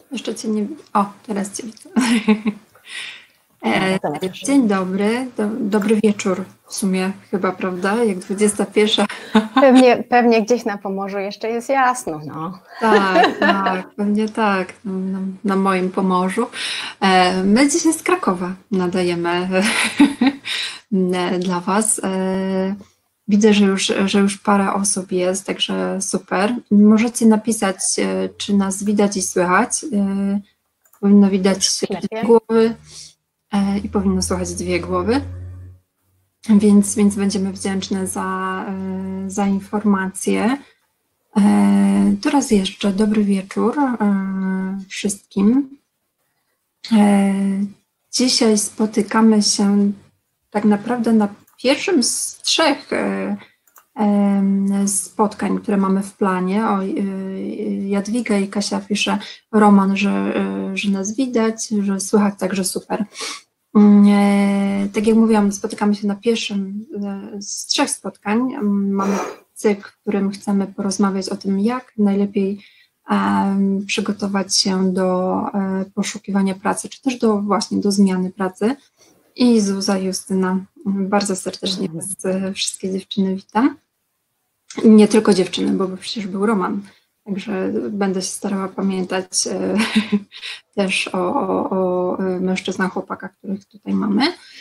Jeszcze Cię nie widzę. O, teraz Cię widzę. Dzień dobry, dobry wieczór w sumie chyba, prawda? Jak 21. Pewnie gdzieś na Pomorzu jeszcze jest jasno. No. Tak, pewnie tak, na moim Pomorzu. My dzisiaj z Krakowa nadajemy dla Was. Widzę, że już parę osób jest, także super. Możecie napisać, czy nas widać i słychać. Powinno widać dwie głowy i powinno słychać dwie głowy. Więc będziemy wdzięczne za informacje. To raz jeszcze dobry wieczór wszystkim. Dzisiaj spotykamy się tak naprawdę na pierwszym z 3 spotkań, które mamy w planie. Jadwiga i Kasia pisze, Roman, że nas widać, że słychać, także super. Tak jak mówiłam, spotykamy się na pierwszym z 3 spotkań. Mamy cykl, w którym chcemy porozmawiać o tym, jak najlepiej przygotować się do poszukiwania pracy, czy też właśnie do zmiany pracy. I Zuza, Justyna, bardzo serdecznie Was wszystkie dziewczyny witam. I nie tylko dziewczyny, bo przecież był Roman. Także będę się starała pamiętać też o mężczyznach, chłopakach, których tutaj mamy.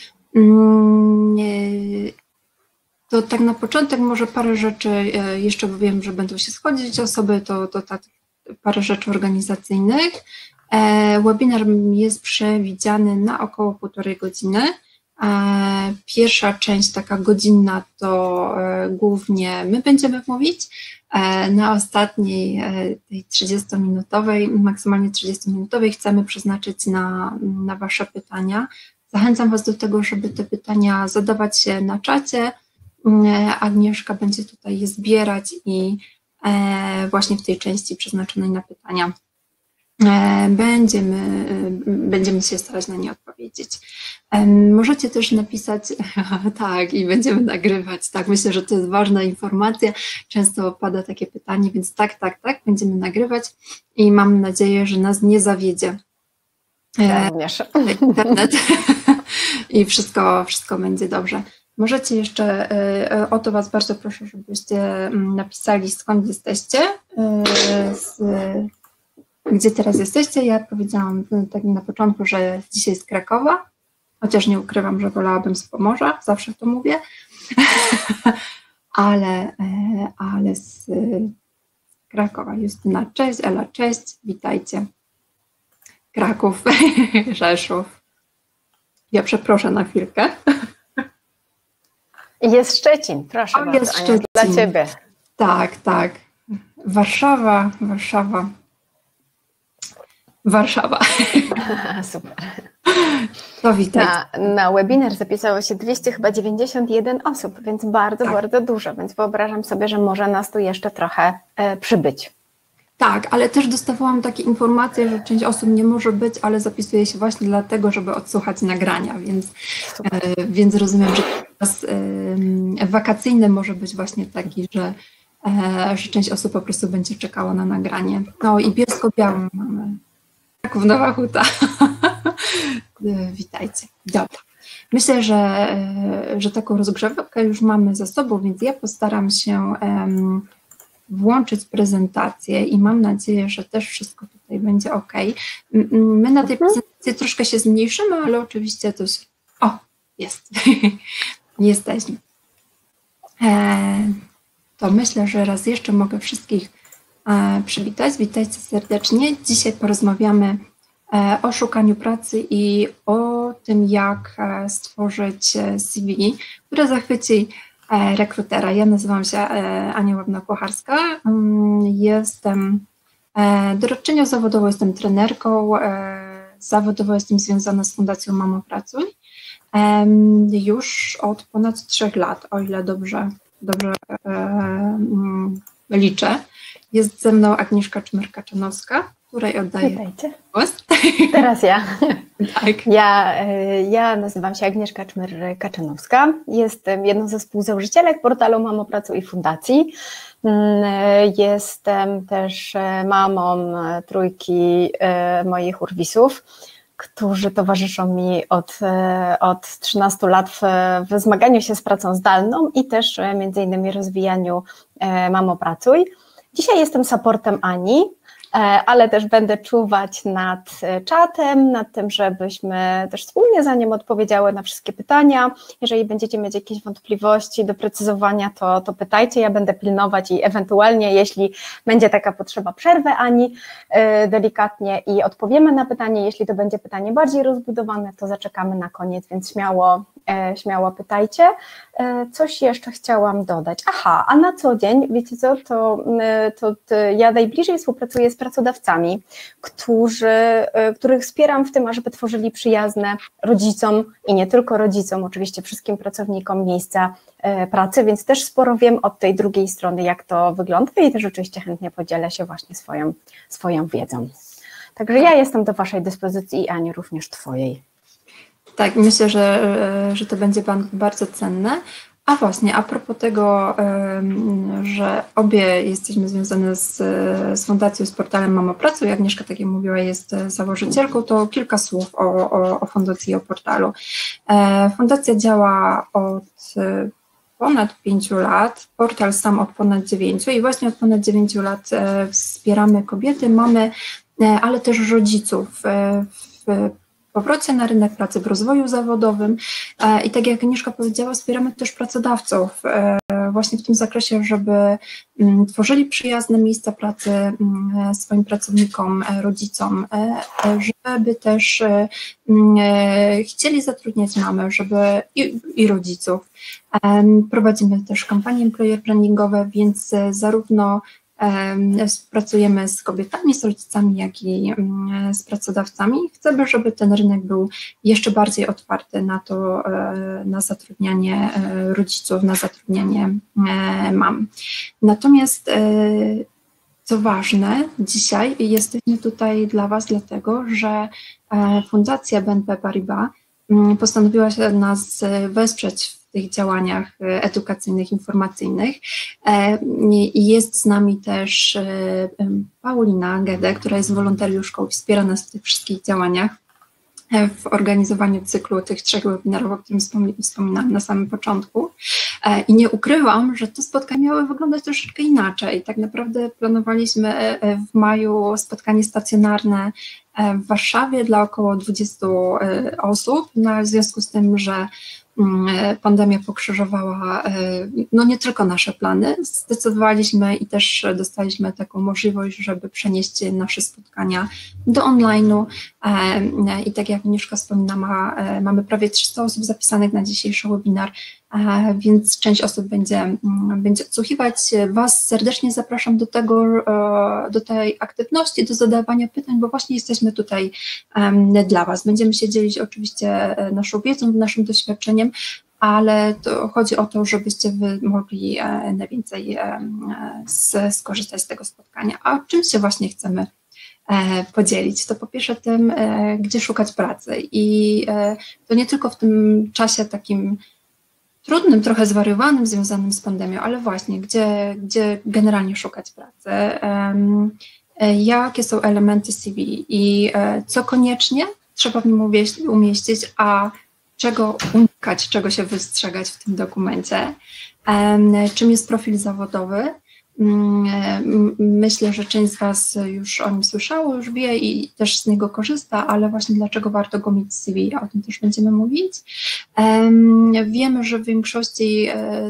To tak na początek może parę rzeczy, jeszcze wiem, że będą się schodzić osoby, to tak parę rzeczy organizacyjnych. Webinar jest przewidziany na około 1,5 godziny. Pierwsza część, taka godzinna, to głównie my będziemy mówić. Na ostatniej, tej 30-minutowej, maksymalnie 30-minutowej chcemy przeznaczyć na Wasze pytania. Zachęcam Was do tego, żeby te pytania zadawać się na czacie. Agnieszka będzie tutaj je zbierać i właśnie w tej części przeznaczonej na pytania będziemy się starać na nie odpowiedzieć. Możecie też napisać, tak, i będziemy nagrywać, tak, myślę, że to jest ważna informacja, często pada takie pytanie, więc tak, będziemy nagrywać i mam nadzieję, że nas nie zawiedzie internet i wszystko będzie dobrze. Możecie jeszcze, o to Was bardzo proszę, żebyście napisali, skąd jesteście, gdzie teraz jesteście. Ja powiedziałam tak na początku, że dzisiaj z Krakowa, chociaż nie ukrywam, że wolałabym z Pomorza, zawsze to mówię, ale z Krakowa. Justyna, cześć, Ela, cześć, witajcie. Kraków, Rzeszów. Ja przeproszę na chwilkę. Jest Szczecin, proszę bardzo, jest Szczecin. Dla Ciebie. Tak. Warszawa. Super. To witaj. Na webinar zapisało się 291 osób, więc bardzo dużo, więc wyobrażam sobie, że może nas tu jeszcze trochę przybyć. Tak, ale też dostawałam takie informacje, że część osób nie może być, ale zapisuje się właśnie dlatego, żeby odsłuchać nagrania, więc rozumiem, że czas wakacyjny może być właśnie taki, że część osób po prostu będzie czekała na nagranie. No i Bielsko-Białą mamy. Kraków, Nowa Huta. Witajcie. Dobra. Myślę, że taką rozgrzewkę już mamy za sobą, więc ja postaram się włączyć prezentację i mam nadzieję, że też wszystko tutaj będzie ok. My na tej prezentacji troszkę się zmniejszymy, ale oczywiście to się... O, jest. Jesteśmy. To myślę, że raz jeszcze mogę wszystkich przywitać. Witajcie serdecznie. Dzisiaj porozmawiamy o szukaniu pracy i o tym, jak stworzyć CV, które zachwyci rekrutera. Ja nazywam się Ania Ławna-Kłocharska. Jestem doradczynią zawodową, jestem trenerką. Zawodowo jestem związana z Fundacją Mamo Pracuj już od ponad 3 lat, o ile dobrze liczę. Jest ze mną Agnieszka Czmerka-Czanowska. której oddaję głos. Teraz ja. Tak. Ja nazywam się Agnieszka Czmyr-Kaczynowska. Jestem jedną ze współzałożycielek portalu Mamo Pracuj i Fundacji. Jestem też mamą trójki moich urwisów, którzy towarzyszą mi od 13 lat w zmaganiu się z pracą zdalną i też między innymi rozwijaniu Mamo Pracuj. Dzisiaj jestem supportem Ani, ale też będę czuwać nad czatem, nad tym, żebyśmy też wspólnie za nim odpowiedziały na wszystkie pytania. Jeżeli będziecie mieć jakieś wątpliwości, doprecyzowania, to pytajcie, ja będę pilnować i ewentualnie, jeśli będzie taka potrzeba, przerwę Ani delikatnie i odpowiemy na pytanie. Jeśli to będzie pytanie bardziej rozbudowane, to zaczekamy na koniec, więc śmiało pytajcie. Coś jeszcze chciałam dodać. Aha, a na co dzień, wiecie co, to ja najbliżej współpracuję z pracodawcami, których wspieram w tym, ażeby tworzyli przyjazne rodzicom i nie tylko rodzicom, oczywiście wszystkim pracownikom miejsca pracy, więc też sporo wiem od tej drugiej strony, jak to wygląda i też oczywiście chętnie podzielę się właśnie swoją wiedzą. Także ja jestem do Waszej dyspozycji i Aniu również Twojej. Tak, myślę, że to będzie bardzo cenne. A właśnie, a propos tego, że obie jesteśmy związane z fundacją, z portalem Mamo Pracuj, Agnieszka, tak jak mówiła, jest założycielką, to kilka słów o fundacji i o portalu. Fundacja działa od ponad 5 lat, portal sam od ponad 9 i właśnie od ponad 9 lat wspieramy kobiety, mamy, ale też rodziców w powrocie na rynek pracy, w rozwoju zawodowym i tak jak Agnieszka powiedziała, wspieramy też pracodawców właśnie w tym zakresie, żeby tworzyli przyjazne miejsca pracy swoim pracownikom, rodzicom, żeby też chcieli zatrudniać mamy, i rodziców. Prowadzimy też kampanie employer brandingowe, więc zarówno współpracujemy z kobietami, z rodzicami, jak i z pracodawcami. Chcemy, żeby ten rynek był jeszcze bardziej otwarty na to, na zatrudnianie rodziców, na zatrudnianie mam. Natomiast co ważne, dzisiaj jesteśmy tutaj dla Was dlatego, że Fundacja BNP Paribas postanowiła się nas wesprzeć w tych działaniach edukacyjnych, informacyjnych. I jest z nami też Paulina Gede, która jest wolontariuszką i wspiera nas w tych wszystkich działaniach w organizowaniu cyklu tych 3 webinarów, o którym wspominałam na samym początku. I nie ukrywam, że to spotkanie miało wyglądać troszeczkę inaczej. Tak naprawdę planowaliśmy w maju spotkanie stacjonarne w Warszawie dla około 20 osób, no, w związku z tym, że pandemia pokrzyżowała no nie tylko nasze plany, zdecydowaliśmy i też dostaliśmy taką możliwość, żeby przenieść nasze spotkania do online'u i tak jak Agnieszka wspominała, mamy prawie 300 osób zapisanych na dzisiejszy webinar, więc część osób będzie odsłuchiwać. Was serdecznie zapraszam do tego, do tej aktywności, do zadawania pytań, bo właśnie jesteśmy tutaj dla Was. Będziemy się dzielić oczywiście naszą wiedzą, naszym doświadczeniem, ale to chodzi o to, żebyście Wy mogli najwięcej skorzystać z tego spotkania. A czym się właśnie chcemy podzielić? To po pierwsze tym, gdzie szukać pracy i to nie tylko w tym czasie takim trudnym, trochę zwariowanym, związanym z pandemią, ale właśnie, gdzie generalnie szukać pracy, jakie są elementy CV i co koniecznie trzeba w nim umieścić, a czego unikać, czego się wystrzegać w tym dokumencie, czym jest profil zawodowy. Myślę, że część z Was już o nim słyszało, już wie i też z niego korzysta, ale właśnie dlaczego warto go mieć w CV, o tym też będziemy mówić. Wiemy, że w większości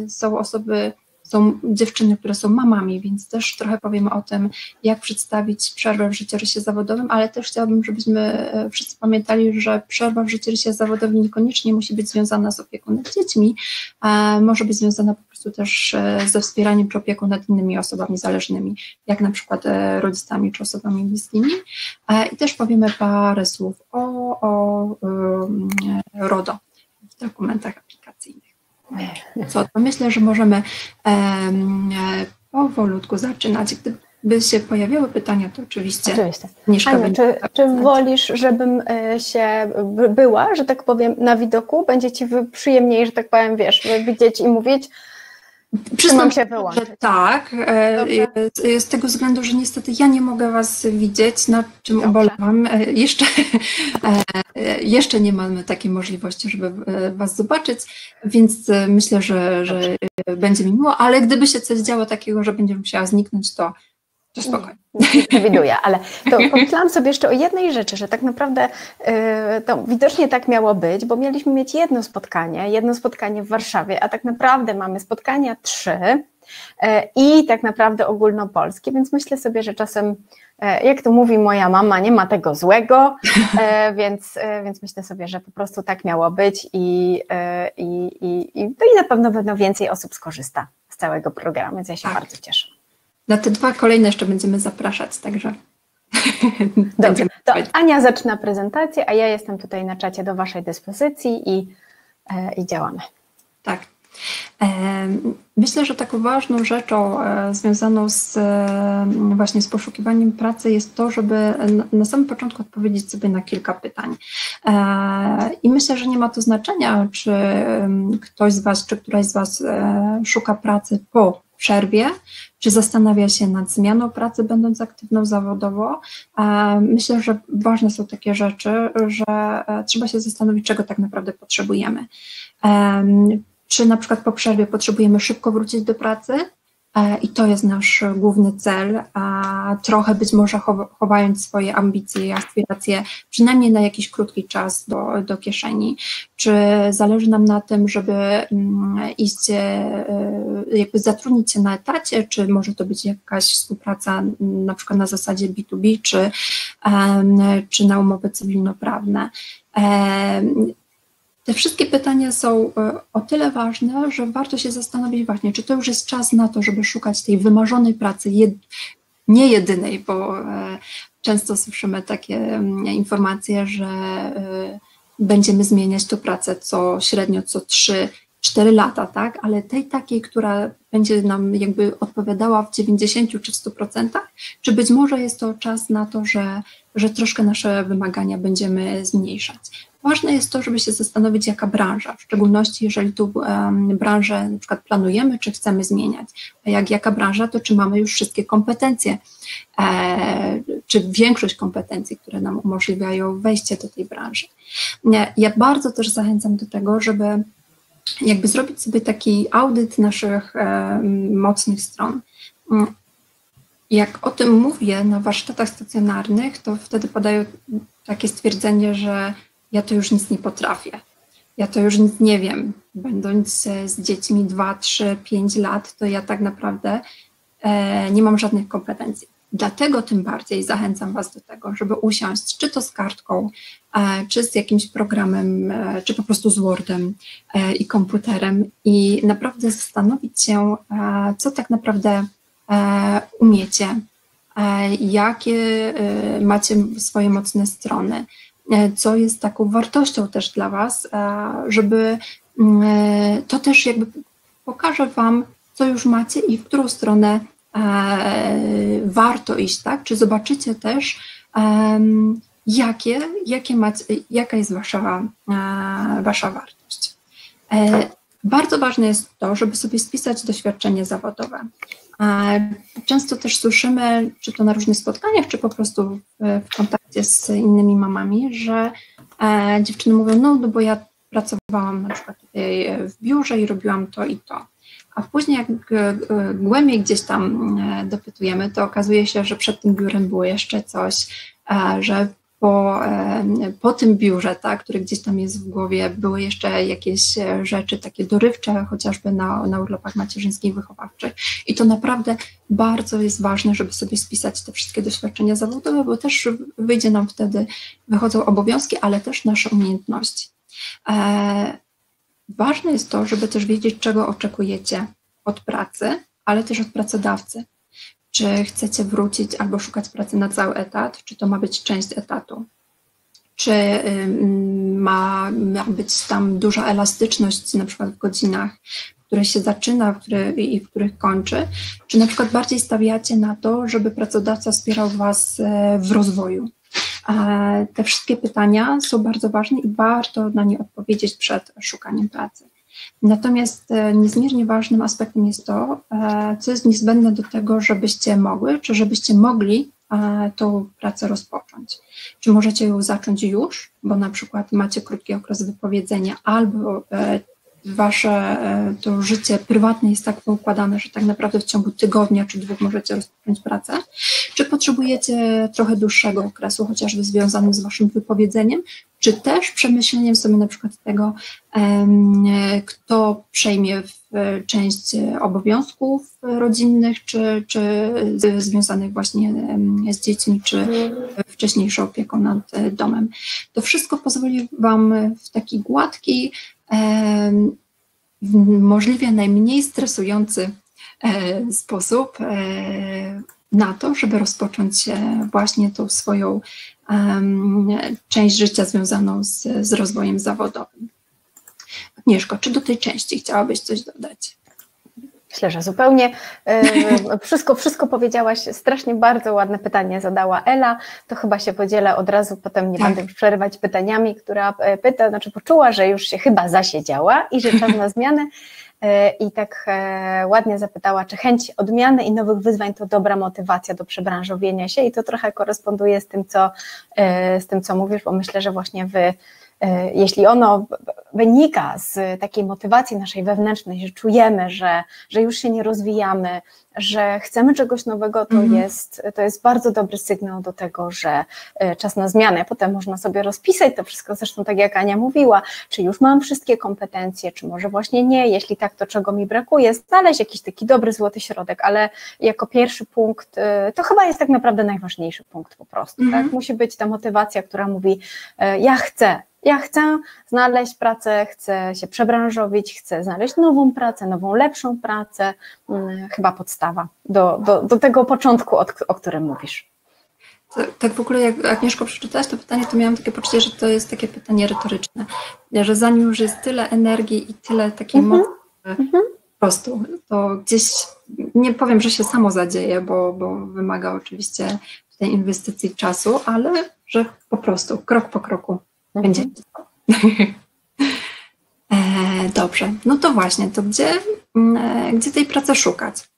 są dziewczyny, które są mamami, więc też trochę powiemy o tym, jak przedstawić przerwę w życiorysie zawodowym, ale też chciałabym, żebyśmy wszyscy pamiętali, że przerwa w życiorysie zawodowym niekoniecznie musi być związana z opieką nad dziećmi, może być związana po prostu też ze wspieraniem czy opieką nad innymi osobami zależnymi, jak na przykład rodzicami czy osobami bliskimi. I też powiemy parę słów o RODO w dokumentach aplikacyjnych. Co to? Myślę, że możemy powolutku zaczynać. by się pojawiały pytania, to oczywiście. Aniu, czy wolisz, żebym się była, że tak powiem, na widoku? Będzie ci przyjemniej, że tak powiem, wiesz, widzieć i mówić? Przyznam się wyłączyć. Że tak, z tego względu, że niestety ja nie mogę Was widzieć, nad czym ubolewam. Jeszcze nie mamy takiej możliwości, żeby Was zobaczyć, więc myślę, że będzie mi miło, ale gdyby się coś działo takiego, że będzie musiała zniknąć, to spokojnie. Nie przewiduję, ale to pomyślałam sobie jeszcze o jednej rzeczy, że tak naprawdę to widocznie tak miało być, bo mieliśmy mieć jedno spotkanie w Warszawie, a tak naprawdę mamy spotkania 3 i tak naprawdę ogólnopolskie, więc myślę sobie, że czasem, jak to mówi moja mama, nie ma tego złego, więc myślę sobie, że po prostu tak miało być i na pewno więcej osób skorzysta z całego programu, więc ja się bardzo cieszę. Na te 2 kolejne jeszcze będziemy zapraszać, także... Dobrze, to Ania zaczyna prezentację, a ja jestem tutaj na czacie do Waszej dyspozycji i działamy. Tak. Myślę, że taką ważną rzeczą związaną właśnie z poszukiwaniem pracy jest to, żeby na samym początku odpowiedzieć sobie na kilka pytań. I myślę, że nie ma to znaczenia, czy ktoś z Was, czy któraś z Was szuka pracy po przerwie, czy zastanawia się nad zmianą pracy, będąc aktywną zawodowo. Myślę, że ważne są takie rzeczy, że trzeba się zastanowić, czego tak naprawdę potrzebujemy. Czy na przykład po przerwie potrzebujemy szybko wrócić do pracy i to jest nasz główny cel, trochę być może chowając swoje ambicje i aspiracje przynajmniej na jakiś krótki czas do kieszeni. Czy zależy nam na tym, żeby iść, jakby zatrudnić się na etacie, czy może to być jakaś współpraca na przykład na zasadzie B2B, czy na umowy cywilnoprawne. Te wszystkie pytania są o tyle ważne, że warto się zastanowić właśnie, czy to już jest czas na to, żeby szukać tej wymarzonej pracy, nie jedynej, bo często słyszymy takie informacje, że będziemy zmieniać tę pracę średnio co 3-4 lata, tak? Ale tej takiej, która będzie nam jakby odpowiadała w 90 czy w 100%, czy być może jest to czas na to, że troszkę nasze wymagania będziemy zmniejszać. Ważne jest to, żeby się zastanowić, jaka branża, w szczególności jeżeli tu branżę na przykład planujemy, czy chcemy zmieniać. A jaka branża, to czy mamy już wszystkie kompetencje, czy większość kompetencji, które nam umożliwiają wejście do tej branży. Ja bardzo też zachęcam do tego, żeby jakby zrobić sobie taki audyt naszych mocnych stron. Jak o tym mówię na warsztatach stacjonarnych, to wtedy podają takie stwierdzenie, że ja to już nic nie potrafię, ja to już nic nie wiem. Będąc z dziećmi 2, 3, 5 lat, to ja tak naprawdę nie mam żadnych kompetencji. Dlatego tym bardziej zachęcam Was do tego, żeby usiąść, czy to z kartką, czy z jakimś programem, czy po prostu z Wordem i komputerem i naprawdę zastanowić się, co tak naprawdę umiecie, jakie macie swoje mocne strony, co jest taką wartością też dla Was, żeby to też jakby pokaże Wam, co już macie i w którą stronę warto iść, tak? Czy zobaczycie też, jaka jest Wasza wartość. Bardzo ważne jest to, żeby sobie spisać doświadczenie zawodowe. Często też słyszymy, czy to na różnych spotkaniach, czy po prostu w kontakcie z innymi mamami, że dziewczyny mówią, no bo ja pracowałam na przykład tutaj w biurze i robiłam to i to. A później jak głębiej gdzieś tam dopytujemy, to okazuje się, że przed tym biurem było jeszcze coś, że po tym biurze, tak, który gdzieś tam jest w głowie, były jeszcze jakieś rzeczy takie dorywcze, chociażby na urlopach macierzyńskich, wychowawczych. I to naprawdę bardzo jest ważne, żeby sobie spisać te wszystkie doświadczenia zawodowe, bo też wyjdzie nam wtedy, wychodzą obowiązki, ale też nasze umiejętności. Ważne jest to, żeby też wiedzieć, czego oczekujecie od pracy, ale też od pracodawcy. Czy chcecie wrócić albo szukać pracy na cały etat, czy to ma być część etatu? Czy ma być tam duża elastyczność, na przykład w godzinach, których się zaczyna i w których kończy, czy na przykład bardziej stawiacie na to, żeby pracodawca wspierał Was w rozwoju? Te wszystkie pytania są bardzo ważne i warto na nie odpowiedzieć przed szukaniem pracy. Natomiast niezmiernie ważnym aspektem jest to, co jest niezbędne do tego, żebyście mogły, czy żebyście mogli tą pracę rozpocząć. Czy możecie ją zacząć już, bo na przykład macie krótki okres wypowiedzenia, albo wasze to życie prywatne jest tak poukładane, że tak naprawdę w ciągu tygodnia czy 2 możecie rozpocząć pracę, czy potrzebujecie trochę dłuższego okresu, chociażby związanym z waszym wypowiedzeniem, czy też przemyśleniem sobie na przykład tego, kto przejmie część obowiązków rodzinnych, czy związanych właśnie z dziećmi, czy wcześniejszą opieką nad domem. To wszystko pozwoli Wam w taki gładki, możliwie najmniej stresujący sposób na to, żeby rozpocząć właśnie tą swoją część życia związaną z rozwojem zawodowym. Agnieszko, czy do tej części chciałabyś coś dodać? Myślę, że zupełnie wszystko powiedziałaś, strasznie bardzo ładne pytanie zadała Ela, to chyba się podzielę od razu, potem nie będę już przerywać pytaniami, która pyta, znaczy poczuła, że już się chyba zasiedziała i że czas na zmianę i tak ładnie zapytała, czy chęć odmiany i nowych wyzwań to dobra motywacja do przebranżowienia się i to trochę koresponduje z tym, co mówisz, bo myślę, że właśnie jeśli ono wynika z takiej motywacji naszej wewnętrznej, że czujemy, że już się nie rozwijamy, że chcemy czegoś nowego, to jest bardzo dobry sygnał do tego, że czas na zmianę. Potem można sobie rozpisać to wszystko, zresztą tak jak Ania mówiła, czy już mam wszystkie kompetencje, czy może właśnie nie, jeśli tak, to czego mi brakuje, znaleźć jakiś taki dobry, złoty środek, ale jako pierwszy punkt, to chyba jest tak naprawdę najważniejszy punkt po prostu, tak? Musi być ta motywacja, która mówi, ja chcę znaleźć pracę, chcę się przebranżowić, chcę znaleźć nową pracę, nową, lepszą pracę, chyba podstawa do tego początku, o którym mówisz. Tak w ogóle jak Agnieszko przeczytałaś to pytanie, to miałam takie poczucie, że to jest takie pytanie retoryczne, że za nim już jest tyle energii i tyle takiej mocy, że po prostu to gdzieś, nie powiem, że się samo zadzieje, bo wymaga oczywiście tej inwestycji czasu, ale że po prostu krok po kroku będzie. Dobrze, no to właśnie, to gdzie tej pracy szukać?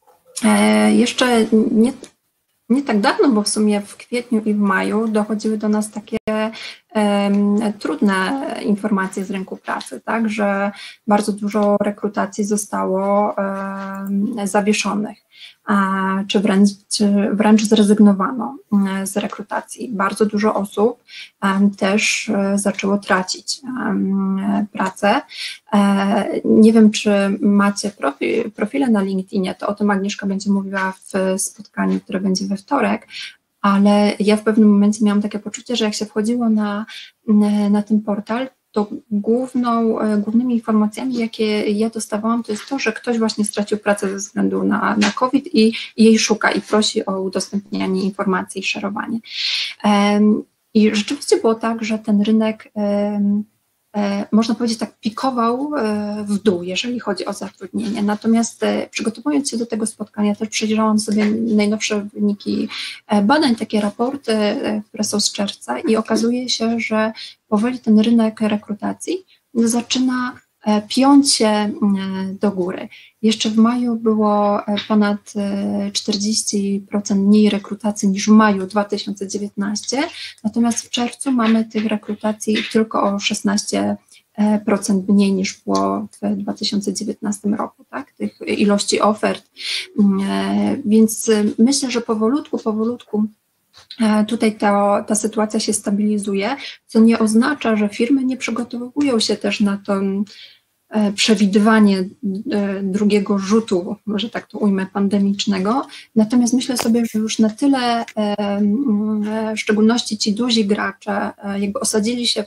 Jeszcze nie tak dawno, bo w sumie w kwietniu i w maju dochodziły do nas takie trudne informacje z rynku pracy, tak, że bardzo dużo rekrutacji zostało zawieszonych, czy wręcz zrezygnowano z rekrutacji. Bardzo dużo osób też zaczęło tracić pracę. Nie wiem, czy macie profile na LinkedInie, to o tym Agnieszka będzie mówiła w spotkaniu, które będzie we wtorek, ale ja w pewnym momencie miałam takie poczucie, że jak się wchodziło na ten portal, to głównymi informacjami, jakie ja dostawałam, to jest to, że ktoś właśnie stracił pracę ze względu na COVID i jej szuka i prosi o udostępnianie informacji i szerowanie. I rzeczywiście było tak, że ten rynek, można powiedzieć tak, pikował w dół, jeżeli chodzi o zatrudnienie. Natomiast przygotowując się do tego spotkania, też przejrzałam sobie najnowsze wyniki badań, takie raporty, które są z czerwca i okazuje się, że powoli ten rynek rekrutacji zaczyna piąć się do góry. Jeszcze w maju było ponad 40% mniej rekrutacji niż w maju 2019, natomiast w czerwcu mamy tych rekrutacji tylko o 16% mniej niż było w 2019 roku, tak? Tych ilości ofert. Więc myślę, że powolutku tutaj ta sytuacja się stabilizuje, co nie oznacza, że firmy nie przygotowują się też na to przewidywanie drugiego rzutu, może tak to ujmę, pandemicznego. Natomiast myślę sobie, że już na tyle w szczególności ci duzi gracze jakby osadzili się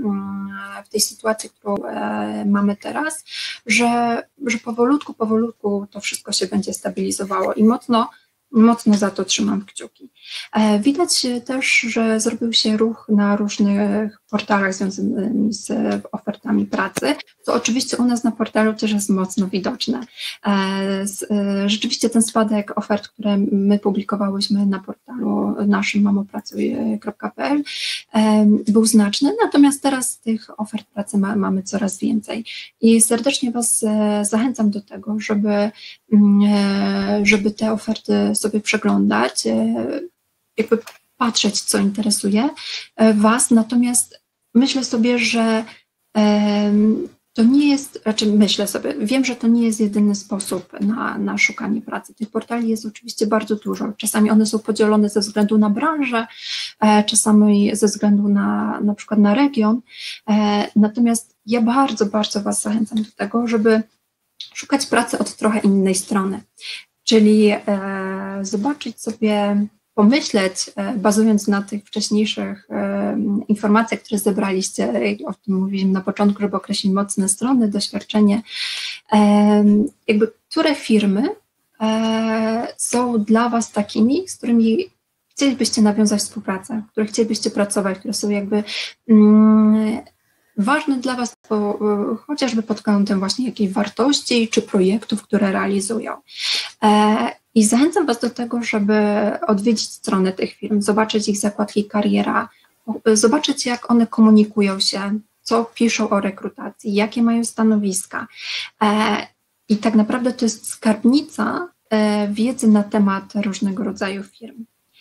w tej sytuacji, którą mamy teraz, że powolutku to wszystko się będzie stabilizowało i mocno za to trzymam kciuki. Widać też, że zrobił się ruch na różnych portalach związanymi z ofertami pracy, co oczywiście u nas na portalu też jest mocno widoczne. Rzeczywiście ten spadek ofert, które my publikowałyśmy na portalu naszym mamopracuj.pl był znaczny, natomiast teraz tych ofert pracy mamy coraz więcej i serdecznie Was zachęcam do tego, żeby te oferty sobie przeglądać, jakby patrzeć, co interesuje Was, natomiast myślę sobie, że to nie jest, wiem, że to nie jest jedyny sposób na szukanie pracy. Tych portali jest oczywiście bardzo dużo. Czasami one są podzielone ze względu na branżę, czasami ze względu na przykład na region. Natomiast ja bardzo, bardzo Was zachęcam do tego, żeby szukać pracy od trochę innej strony. Czyli zobaczyć sobie, pomyśleć, bazując na tych wcześniejszych informacjach, które zebraliście, o tym mówiliśmy na początku, żeby określić mocne strony, doświadczenie, jakby które firmy są dla Was takimi, z którymi chcielibyście nawiązać współpracę, w których chcielibyście pracować, które są jakby ważne dla Was, chociażby pod kątem właśnie jakiejś wartości czy projektów, które realizują. I zachęcam Was do tego, żeby odwiedzić stronę tych firm, zobaczyć ich zakładki kariera, zobaczyć, jak one komunikują się, co piszą o rekrutacji, jakie mają stanowiska. I tak naprawdę to jest skarbnica wiedzy na temat różnego rodzaju firm.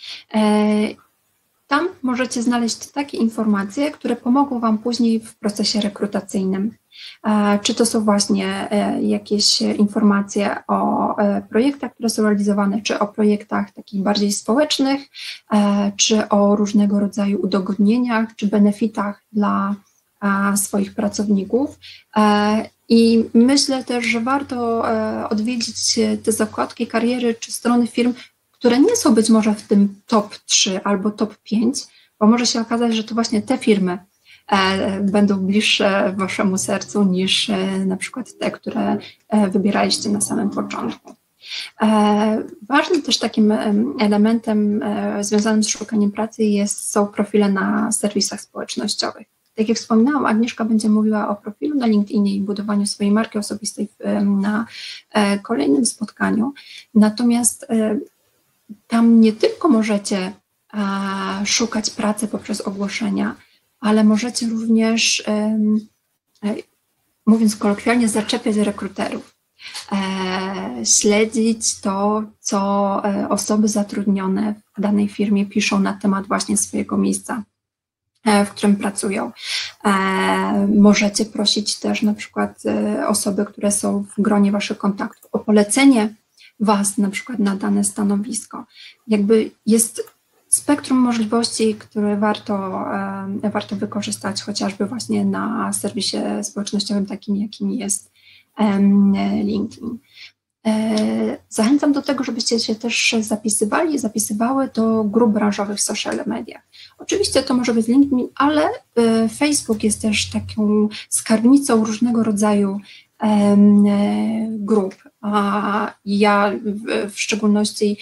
Tam możecie znaleźć takie informacje, które pomogą Wam później w procesie rekrutacyjnym. Czy to są właśnie jakieś informacje o projektach, które są realizowane, czy o projektach takich bardziej społecznych, czy o różnego rodzaju udogodnieniach, czy benefitach dla swoich pracowników. I myślę też, że warto odwiedzić te zakładki kariery, czy strony firm, które nie są być może w tym top 3 albo top 5, bo może się okazać, że to właśnie te firmy będą bliższe Waszemu sercu niż na przykład te, które wybieraliście na samym początku. Ważnym też takim elementem związanym z szukaniem pracy są profile na serwisach społecznościowych. Tak jak wspominałam, Agnieszka będzie mówiła o profilu na LinkedInie i budowaniu swojej marki osobistej na kolejnym spotkaniu. Natomiast tam nie tylko możecie szukać pracy poprzez ogłoszenia, ale możecie również, mówiąc kolokwialnie, zaczepiać rekruterów, śledzić to, co osoby zatrudnione w danej firmie piszą na temat właśnie swojego miejsca, w którym pracują. Możecie prosić też na przykład osoby, które są w gronie Waszych kontaktów, o polecenie Was na przykład na dane stanowisko. Jakby jest spektrum możliwości, które warto wykorzystać chociażby właśnie na serwisie społecznościowym takim, jakim jest LinkedIn. Zachęcam do tego, żebyście się też zapisywały do grup branżowych w social mediach. Oczywiście to może być LinkedIn, ale Facebook jest też taką skarbnicą różnego rodzaju grup. A ja w szczególności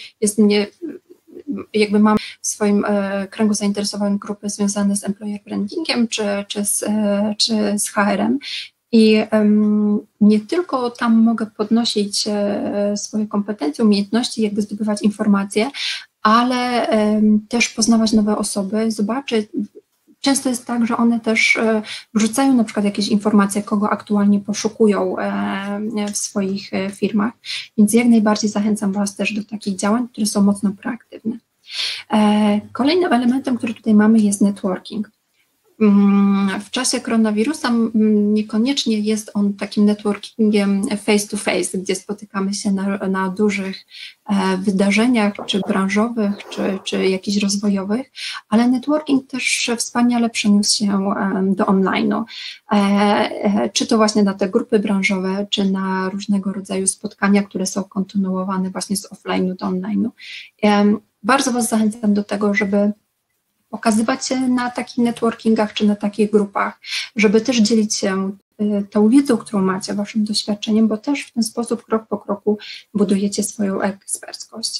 mam w swoim kręgu zainteresowań grupy związane z employer brandingiem czy z HR-em. I nie tylko tam mogę podnosić swoje kompetencje, umiejętności, jakby zdobywać informacje, ale też poznawać nowe osoby, zobaczyć. Często jest tak, że one też wrzucają na przykład jakieś informacje, kogo aktualnie poszukują w swoich firmach, więc jak najbardziej zachęcam Was też do takich działań, które są mocno proaktywne. Kolejnym elementem, który tutaj mamy, jest networking. W czasie koronawirusa niekoniecznie jest on takim networkingiem face to face, gdzie spotykamy się na dużych wydarzeniach, czy branżowych, czy jakichś rozwojowych, ale networking też wspaniale przeniósł się do online'u. Czy to właśnie na te grupy branżowe, czy na różnego rodzaju spotkania, które są kontynuowane właśnie z offline'u do online'u. Bardzo Was zachęcam do tego, żeby pokazywać się na takich networkingach czy na takich grupach, żeby też dzielić się tą wiedzą, którą macie, Waszym doświadczeniem, bo też w ten sposób krok po kroku budujecie swoją eksperckość.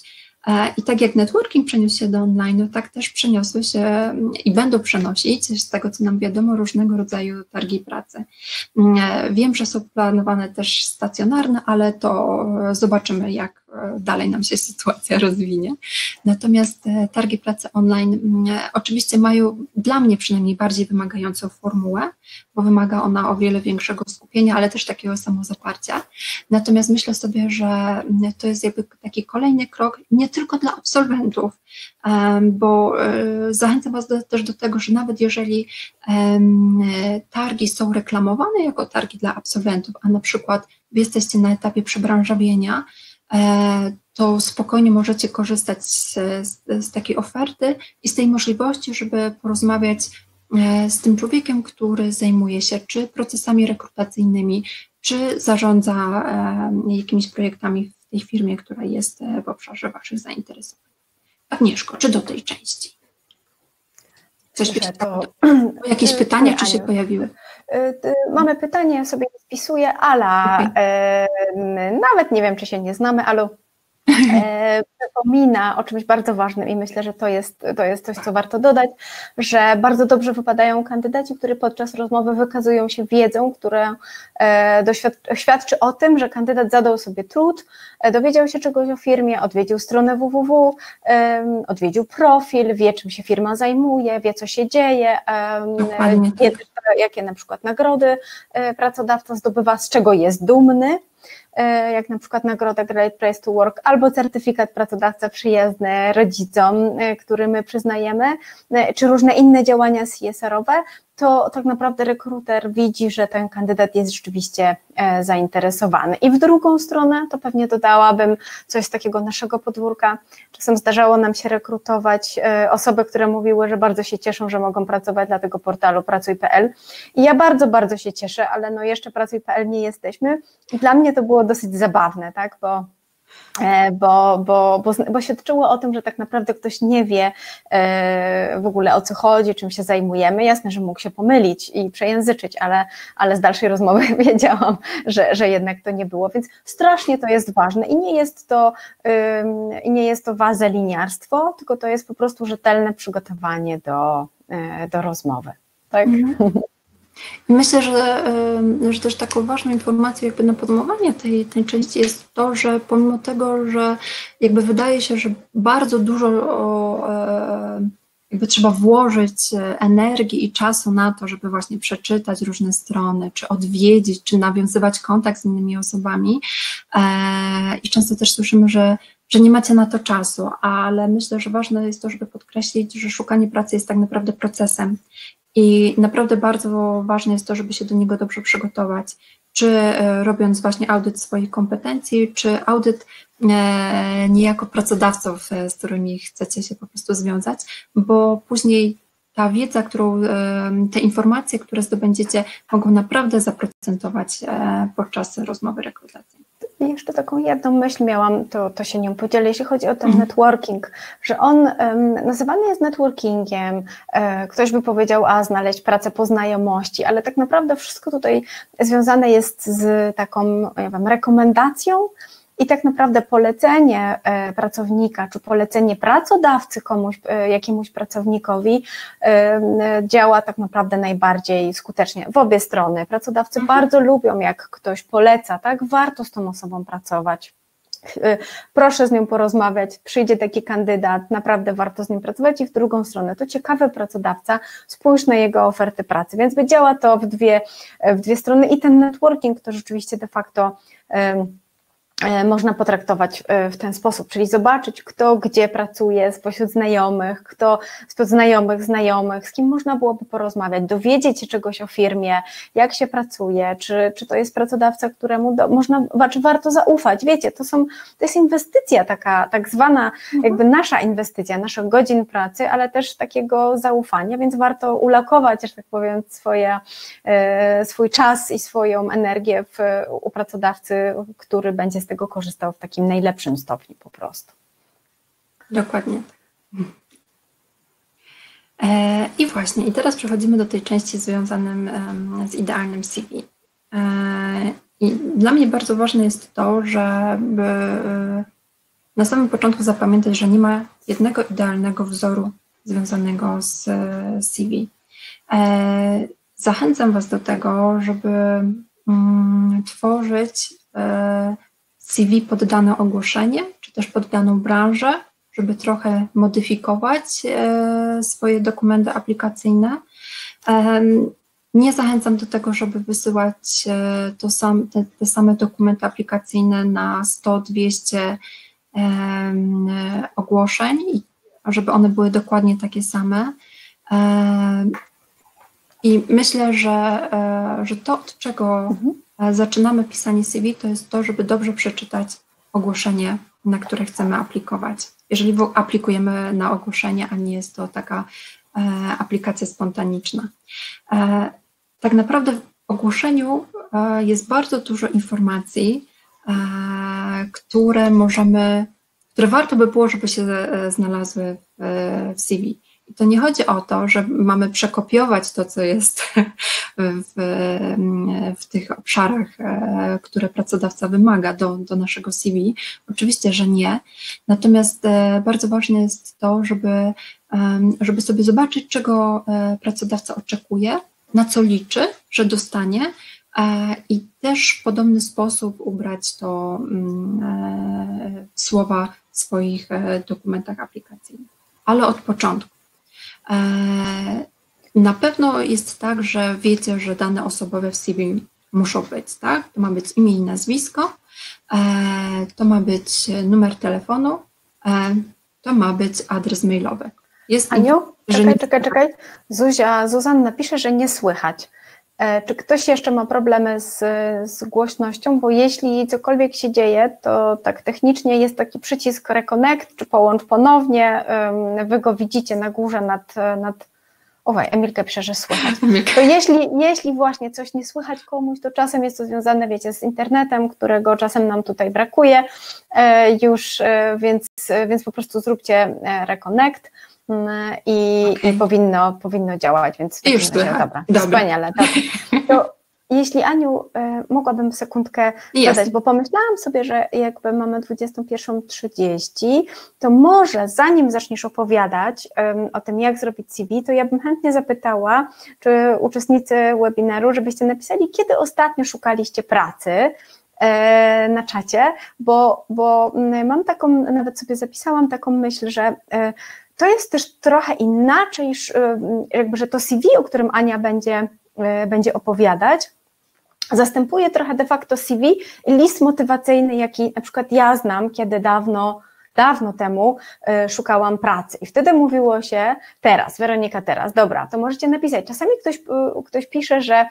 I tak jak networking przeniósł się do online, tak też przeniosły się i będą przenosić, z tego co nam wiadomo, różnego rodzaju targi pracy. Wiem, że są planowane też stacjonarne, ale to zobaczymy, jak dalej nam się sytuacja rozwinie. Natomiast targi pracy online oczywiście mają dla mnie przynajmniej bardziej wymagającą formułę, bo wymaga ona o wiele większego skupienia, ale też takiego samozaparcia. Natomiast myślę sobie, że to jest jakby taki kolejny krok, nie tylko dla absolwentów, bo zachęcam Was też do tego, że nawet jeżeli targi są reklamowane jako targi dla absolwentów, a na przykład Wy jesteście na etapie przebranżawienia, to spokojnie możecie korzystać z takiej oferty i z tej możliwości, żeby porozmawiać z tym człowiekiem, który zajmuje się czy procesami rekrutacyjnymi, czy zarządza jakimiś projektami w tej firmie, która jest w obszarze Waszych zainteresowań. Agnieszko, czy do tej części? Jakieś pytania, czy się pojawiły? Mamy pytanie, sobie spisuję. Ala, nawet nie wiem, czy się nie znamy, ale przypomina o czymś bardzo ważnym i myślę, że to jest coś, co warto dodać, że bardzo dobrze wypadają kandydaci, którzy podczas rozmowy wykazują się wiedzą, która świadczy o tym, że kandydat zadał sobie trud, dowiedział się czegoś o firmie, odwiedził stronę www, odwiedził profil, wie, czym się firma zajmuje, wie, co się dzieje, wie też, jakie na przykład nagrody pracodawca zdobywa, z czego jest dumny, jak na przykład nagroda Great Place to Work albo certyfikat pracodawca przyjazny rodzicom, który my przyznajemy, czy różne inne działania CSR-owe, to tak naprawdę rekruter widzi, że ten kandydat jest rzeczywiście zainteresowany. I w drugą stronę, to pewnie dodałabym coś z takiego naszego podwórka, czasem zdarzało nam się rekrutować osoby, które mówiły, że bardzo się cieszą, że mogą pracować dla tego portalu Pracuj.pl i ja bardzo, bardzo się cieszę, ale no jeszcze Pracuj.pl nie jesteśmy i dla mnie to było dosyć zabawne, tak, bo świadczyło o tym, że tak naprawdę ktoś nie wie w ogóle o co chodzi, czym się zajmujemy. Jasne, że mógł się pomylić i przejęzyczyć, ale z dalszej rozmowy wiedziałam, że jednak to nie było, więc strasznie to jest ważne i nie jest to wazeliniarstwo, tylko to jest po prostu rzetelne przygotowanie do rozmowy. Tak? I myślę, że też taką ważną informacją jakby na podsumowanie tej części jest to, że pomimo tego, że jakby wydaje się, że bardzo dużo jakby trzeba włożyć energii i czasu na to, żeby właśnie przeczytać różne strony, czy odwiedzić, czy nawiązywać kontakt z innymi osobami i często też słyszymy, że nie macie na to czasu, ale myślę, że ważne jest to, żeby podkreślić, że szukanie pracy jest tak naprawdę procesem. I naprawdę bardzo ważne jest to, żeby się do niego dobrze przygotować, czy robiąc właśnie audyt swoich kompetencji, czy audyt niejako pracodawców, z którymi chcecie się po prostu związać, bo później ta wiedza, te informacje, które zdobędziecie, mogą naprawdę zaprocentować podczas rozmowy rekrutacyjnej. I jeszcze taką jedną myśl miałam, to się nią podzielę, jeśli chodzi o ten networking, że on nazywany jest networkingiem, ktoś by powiedział, znaleźć pracę po znajomości, ale tak naprawdę wszystko tutaj związane jest z taką, nie wiem, rekomendacją i tak naprawdę polecenie pracownika, czy polecenie pracodawcy jakiemuś pracownikowi działa tak naprawdę najbardziej skutecznie w obie strony. Pracodawcy bardzo lubią, jak ktoś poleca, tak? Warto z tą osobą pracować. Proszę z nią porozmawiać, przyjdzie taki kandydat, naprawdę warto z nim pracować i w drugą stronę, to ciekawy pracodawca, spójrz na jego oferty pracy, więc działa to w dwie strony i ten networking to rzeczywiście de facto można potraktować w ten sposób, czyli zobaczyć, kto gdzie pracuje spośród znajomych, kto spośród znajomych, z kim można byłoby porozmawiać, dowiedzieć się czegoś o firmie, jak się pracuje, czy to jest pracodawca, któremu czy warto zaufać. Wiecie, to jest inwestycja taka, tak zwana jakby nasza inwestycja, naszych godzin pracy, ale też takiego zaufania, więc warto ulokować, że tak powiem, swój czas i swoją energię u pracodawcy, który będzie z tego korzystał w takim najlepszym stopniu po prostu. Dokładnie. I właśnie, i teraz przechodzimy do tej części związanej z idealnym CV. I dla mnie bardzo ważne jest to, żeby na samym początku zapamiętać, że nie ma jednego idealnego wzoru związanego z CV. Zachęcam Was do tego, żeby tworzyć CV pod dane ogłoszenie, czy też pod daną branżę, żeby trochę modyfikować swoje dokumenty aplikacyjne. Nie zachęcam do tego, żeby wysyłać te same dokumenty aplikacyjne na 100-200 ogłoszeń, żeby one były dokładnie takie same. I myślę, że to, od czego zaczynamy pisanie CV, to jest to, żeby dobrze przeczytać ogłoszenie, na które chcemy aplikować. Jeżeli aplikujemy na ogłoszenie, a nie jest to taka aplikacja spontaniczna. Tak naprawdę w ogłoszeniu jest bardzo dużo informacji, które warto by było, żeby się znalazły w CV. I to nie chodzi o to, że mamy przekopiować to, co jest w tych obszarach, które pracodawca wymaga do naszego CV. Oczywiście, że nie. Natomiast bardzo ważne jest to, żeby sobie zobaczyć, czego pracodawca oczekuje, na co liczy, że dostanie, i też w podobny sposób ubrać to słowa w swoich dokumentach aplikacyjnych. Ale od początku. Na pewno jest tak, że wiecie, że dane osobowe w CV muszą być, tak? To ma być imię i nazwisko, to ma być numer telefonu, to ma być adres mailowy. Aniu, czekaj. Zuzanna pisze, że nie słychać. Czy ktoś jeszcze ma problemy z głośnością? Bo jeśli cokolwiek się dzieje, to tak technicznie jest taki przycisk reconnect, czy połącz ponownie, wy go widzicie na górze nad Emilka pisze, że słychać. To jeśli właśnie coś nie słychać komuś, to czasem jest to związane, wiecie, z internetem, którego czasem nam tutaj brakuje już, więc po prostu zróbcie reconnect. I powinno działać, więc już dobra. Wspaniale. To jeśli, Aniu, mogłabym sekundkę dodać, bo pomyślałam sobie, że jakby mamy 21:30, to może zanim zaczniesz opowiadać o tym, jak zrobić CV, to ja bym chętnie zapytała, czy uczestnicy webinaru, żebyście napisali, kiedy ostatnio szukaliście pracy na czacie, bo mam taką, nawet sobie zapisałam taką myśl, że to jest też trochę inaczej, jakby, że to CV, o którym Ania będzie opowiadać, zastępuje trochę de facto CV i list motywacyjny, jaki na przykład ja znam, kiedy dawno temu szukałam pracy i wtedy mówiło się Weronika, dobra, to możecie napisać. Czasami ktoś pisze, że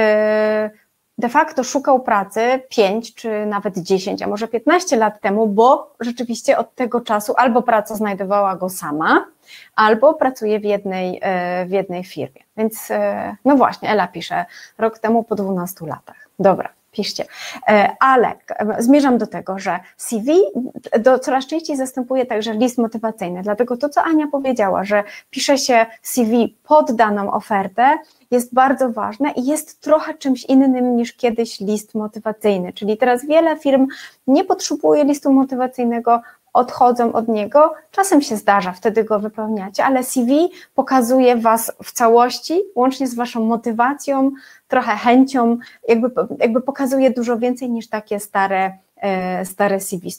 de facto szukał pracy 5 czy nawet 10, a może 15 lat temu, bo rzeczywiście od tego czasu albo praca znajdowała go sama, albo pracuje w jednej firmie. Więc no właśnie, Ela pisze, rok temu po 12 latach. Dobra, piszcie. Ale zmierzam do tego, że CV coraz częściej zastępuje także list motywacyjny, dlatego to, co Ania powiedziała, że pisze się CV pod daną ofertę, jest bardzo ważne i jest trochę czymś innym niż kiedyś list motywacyjny, czyli teraz wiele firm nie potrzebuje listu motywacyjnego, odchodzą od niego, czasem się zdarza, wtedy go wypełniacie, ale CV pokazuje Was w całości, łącznie z Waszą motywacją, trochę chęcią, jakby pokazuje dużo więcej niż takie stare CV,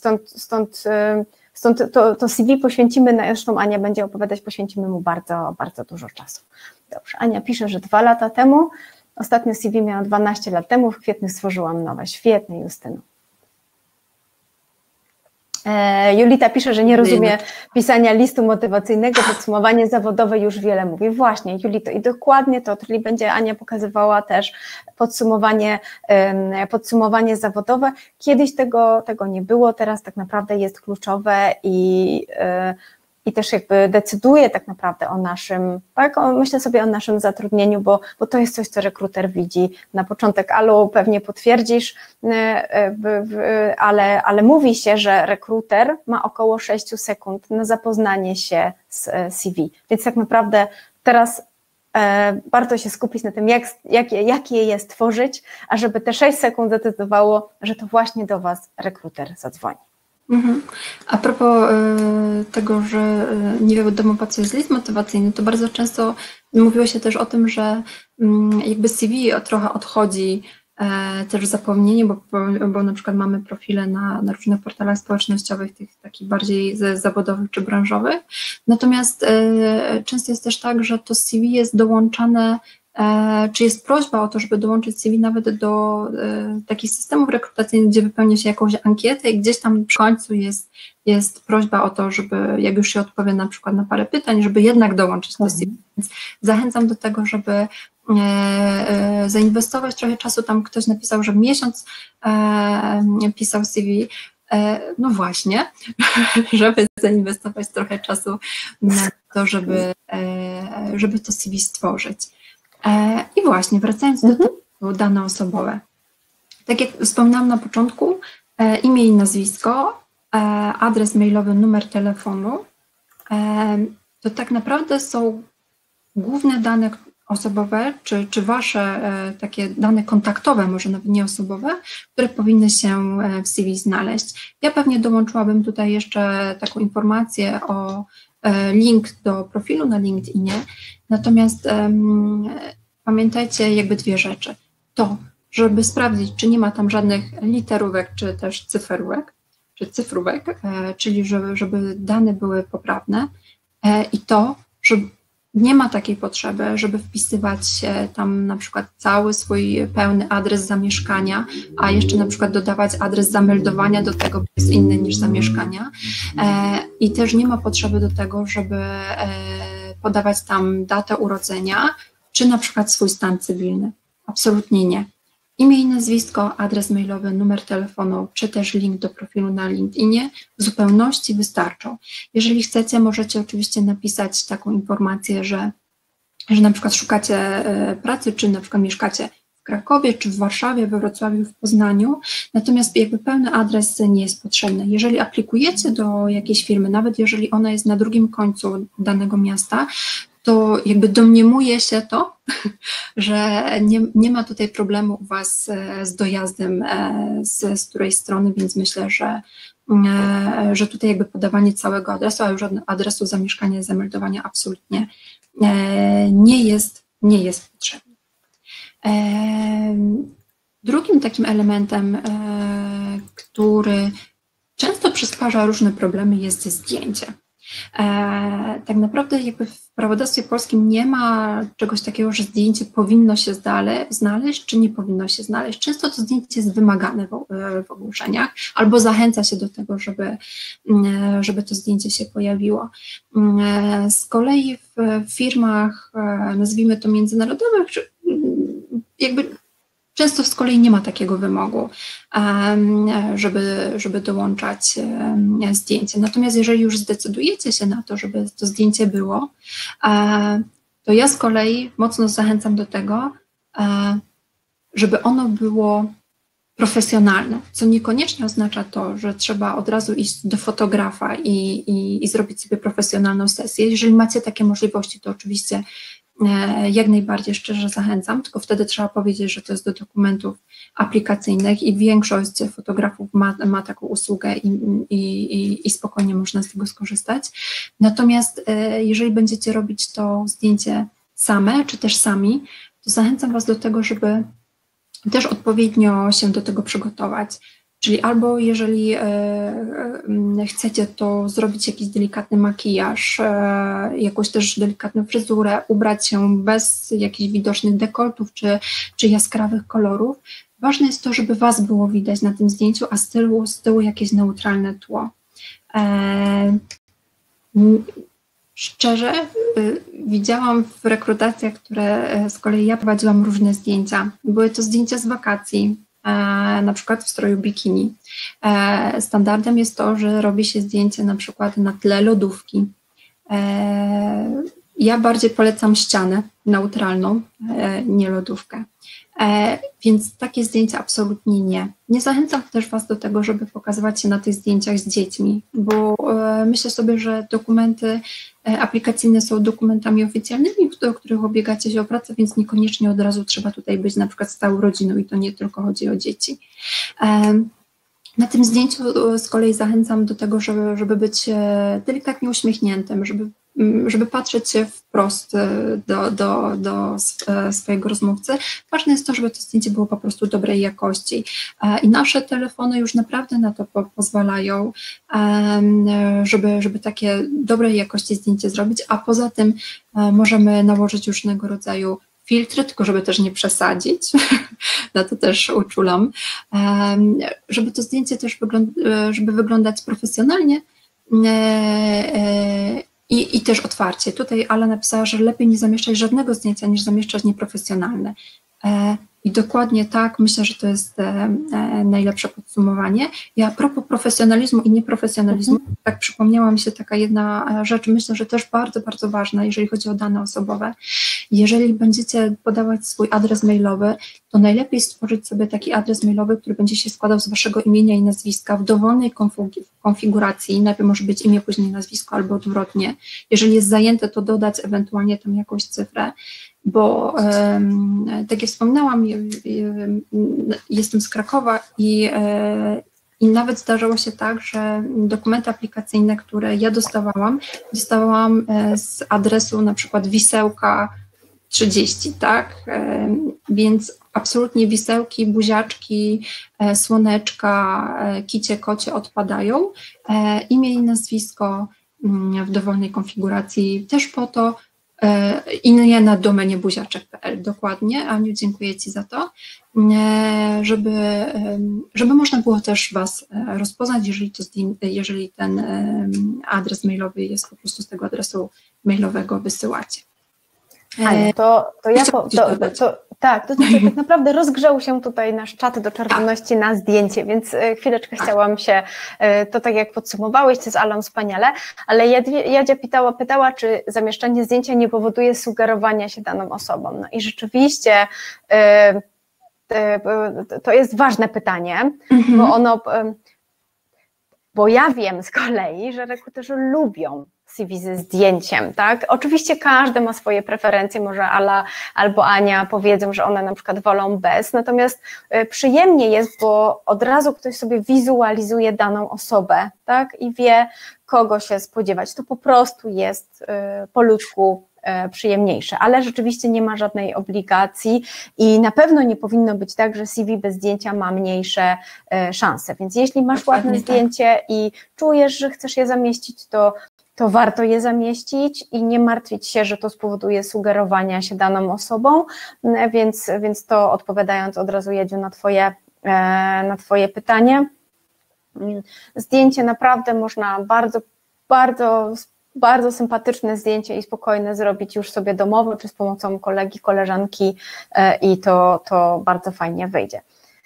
stąd to CV poświęcimy, zresztą Ania będzie opowiadać, poświęcimy mu bardzo, bardzo dużo czasu. Dobrze, Ania pisze, że 2 lata temu, ostatnio CV miałam 12 lat temu, w kwietniu stworzyłam nowe. Świetnie, Justyno. Julita pisze, że nie rozumie pisania listu motywacyjnego, podsumowanie zawodowe już wiele mówi. Właśnie, Julito, i dokładnie to, czyli będzie Ania pokazywała też podsumowanie zawodowe. Kiedyś tego nie było, teraz tak naprawdę jest kluczowe i też jakby decyduje tak naprawdę o naszym, tak, myślę sobie o naszym zatrudnieniu, bo to jest coś, co rekruter widzi na początek. Alu, pewnie potwierdzisz, ale mówi się, że rekruter ma około 6 sekund na zapoznanie się z CV, więc tak naprawdę teraz warto się skupić na tym, jak je jest tworzyć, a żeby te 6 sekund zadecydowało, że to właśnie do Was rekruter zadzwoni. A propos tego, że nie wiadomo po co jest list motywacyjny, to bardzo często mówiło się też o tym, że jakby CV trochę odchodzi też w zapomnienie, bo na przykład mamy profile na różnych portalach społecznościowych, tych takich bardziej zawodowych czy branżowych. Natomiast często jest też tak, że to CV jest dołączane, czy jest prośba o to, żeby dołączyć CV nawet do takich systemów rekrutacyjnych, gdzie wypełnia się jakąś ankietę i gdzieś tam przy końcu jest prośba o to, żeby jak już się odpowie na przykład na parę pytań, żeby jednak dołączyć do CV. Więc zachęcam do tego, żeby zainwestować trochę czasu. Tam ktoś napisał, że miesiąc pisał CV. No właśnie, żeby zainwestować trochę czasu na to, żeby to CV stworzyć. I właśnie, wracając do tego, dane osobowe. Tak jak wspomniałam na początku, imię i nazwisko, adres mailowy, numer telefonu, to tak naprawdę są główne dane osobowe, czy wasze takie dane kontaktowe, może nawet nie osobowe, które powinny się w CV znaleźć. Ja pewnie dołączyłabym tutaj jeszcze taką informację o link do profilu na LinkedInie, natomiast pamiętajcie jakby dwie rzeczy. To, żeby sprawdzić, czy nie ma tam żadnych literówek, czy też cyfrówek, czyli żeby dane były poprawne i to, że nie ma takiej potrzeby, żeby wpisywać tam na przykład cały swój pełny adres zamieszkania, a jeszcze na przykład dodawać adres zameldowania do tego, bo jest inny niż zamieszkania. I też nie ma potrzeby do tego, żeby podawać tam datę urodzenia, czy na przykład swój stan cywilny. Absolutnie nie. Imię i nazwisko, adres mailowy, numer telefonu, czy też link do profilu na LinkedInie w zupełności wystarczą. Jeżeli chcecie, możecie oczywiście napisać taką informację, że na przykład szukacie pracy, czy na przykład mieszkacie w Krakowie, czy w Warszawie, we Wrocławiu, w Poznaniu, natomiast jakby pełny adres nie jest potrzebny. Jeżeli aplikujecie do jakiejś firmy, nawet jeżeli ona jest na drugim końcu danego miasta, to jakby domniemuje się to, że nie ma tutaj problemu u was z dojazdem z której strony, więc myślę, że tutaj jakby podawanie całego adresu, a już adresu zamieszkania i zameldowania absolutnie nie jest potrzebne. Drugim takim elementem, który często przysparza różne problemy, jest zdjęcie. Tak naprawdę jakby w prawodawstwie polskim nie ma czegoś takiego, że zdjęcie powinno się znaleźć, czy nie powinno się znaleźć. Często to zdjęcie jest wymagane w ogłoszeniach, albo zachęca się do tego, żeby to zdjęcie się pojawiło. Z kolei w firmach, nazwijmy to międzynarodowych, jakby często z kolei nie ma takiego wymogu, żeby dołączać zdjęcie. Natomiast jeżeli już zdecydujecie się na to, żeby to zdjęcie było, to ja z kolei mocno zachęcam do tego, żeby ono było profesjonalne, co niekoniecznie oznacza to, że trzeba od razu iść do fotografa i zrobić sobie profesjonalną sesję. Jeżeli macie takie możliwości, to oczywiście jak najbardziej szczerze zachęcam, tylko wtedy trzeba powiedzieć, że to jest do dokumentów aplikacyjnych i większość fotografów ma taką usługę i spokojnie można z tego skorzystać. Natomiast jeżeli będziecie robić to zdjęcie same, czy też sami, to zachęcam was do tego, żeby też odpowiednio się do tego przygotować. Czyli albo jeżeli chcecie, to zrobić jakiś delikatny makijaż, jakąś też delikatną fryzurę, ubrać się bez jakichś widocznych dekoltów czy jaskrawych kolorów. Ważne jest to, żeby was było widać na tym zdjęciu, a z tyłu jakieś neutralne tło. Szczerze, widziałam w rekrutacjach, które z kolei ja prowadziłam różne zdjęcia. Były to zdjęcia z wakacji, na przykład w stroju bikini. Standardem jest to, że robi się zdjęcie na przykład na tle lodówki. Ja bardziej polecam ścianę neutralną, nie lodówkę. Więc takie zdjęcia absolutnie nie. Nie zachęcam też was do tego, żeby pokazywać się na tych zdjęciach z dziećmi, bo myślę sobie, że dokumenty aplikacyjne są dokumentami oficjalnymi, do których ubiegacie się o pracę, więc niekoniecznie od razu trzeba tutaj być na przykład z całą rodziną i to nie tylko chodzi o dzieci. Na tym zdjęciu z kolei zachęcam do tego, żeby być delikatnie uśmiechniętym, żeby patrzeć się wprost do swojego rozmówcy. Ważne jest to, żeby to zdjęcie było po prostu dobrej jakości. I nasze telefony już naprawdę na to pozwalają, żeby takie dobrej jakości zdjęcie zrobić, a poza tym możemy nałożyć różnego rodzaju filtry, tylko żeby też nie przesadzić, na to też uczulam, żeby to zdjęcie też żeby wyglądać profesjonalnie i też otwarcie. Tutaj Ala napisała, że lepiej nie zamieszczać żadnego zdjęcia, niż zamieszczać nieprofesjonalne. I dokładnie tak, myślę, że to jest najlepsze podsumowanie. I a propos profesjonalizmu i nieprofesjonalizmu, tak przypomniała mi się taka jedna rzecz, myślę, że też bardzo, bardzo ważna, jeżeli chodzi o dane osobowe. Jeżeli będziecie podawać swój adres mailowy, to najlepiej stworzyć sobie taki adres mailowy, który będzie się składał z waszego imienia i nazwiska w dowolnej konfiguracji. Najpierw może być imię, później nazwisko albo odwrotnie. Jeżeli jest zajęte, to dodać ewentualnie tam jakąś cyfrę, bo tak jak wspominałam, jestem z Krakowa i nawet zdarzyło się tak, że dokumenty aplikacyjne, które ja dostawałam z adresu na przykład Wisełka 30, tak? Więc absolutnie wisełki, buziaczki, słoneczka, kicie, kocie odpadają. Imię i nazwisko w dowolnej konfiguracji też po to, i nie na domenie buziaczek.pl, dokładnie. Aniu, dziękuję Ci za to, żeby można było też Was rozpoznać, jeżeli ten adres mailowy jest po prostu z tego adresu mailowego wysyłacie. Aniu, tak, to znaczy tak naprawdę rozgrzał się tutaj nasz czat do czerwoności na zdjęcie, więc chwileczkę chciałam się, to tak jak podsumowałeś, to z Alą wspaniale, ale Jadzia pytała, czy zamieszczanie zdjęcia nie powoduje sugerowania się daną osobą. No i rzeczywiście to jest ważne pytanie, bo ja wiem z kolei, że rekruterzy lubią CV ze zdjęciem, tak? Oczywiście każdy ma swoje preferencje, może Ala albo Ania powiedzą, że one na przykład wolą bez, natomiast przyjemnie jest, bo od razu ktoś sobie wizualizuje daną osobę, tak? I wie, kogo się spodziewać. To po prostu jest po ludzku przyjemniejsze, ale rzeczywiście nie ma żadnej obligacji i na pewno nie powinno być tak, że CV bez zdjęcia ma mniejsze szanse, więc jeśli masz ładne zdjęcie i czujesz, że chcesz je zamieścić, to warto je zamieścić i nie martwić się, że to spowoduje sugerowania się daną osobą, więc to odpowiadając od razu, Jadziu, na Twoje pytanie. Zdjęcie naprawdę można bardzo sympatyczne zdjęcie i spokojne zrobić już sobie domowo, czy z pomocą kolegi, koleżanki i to bardzo fajnie wyjdzie.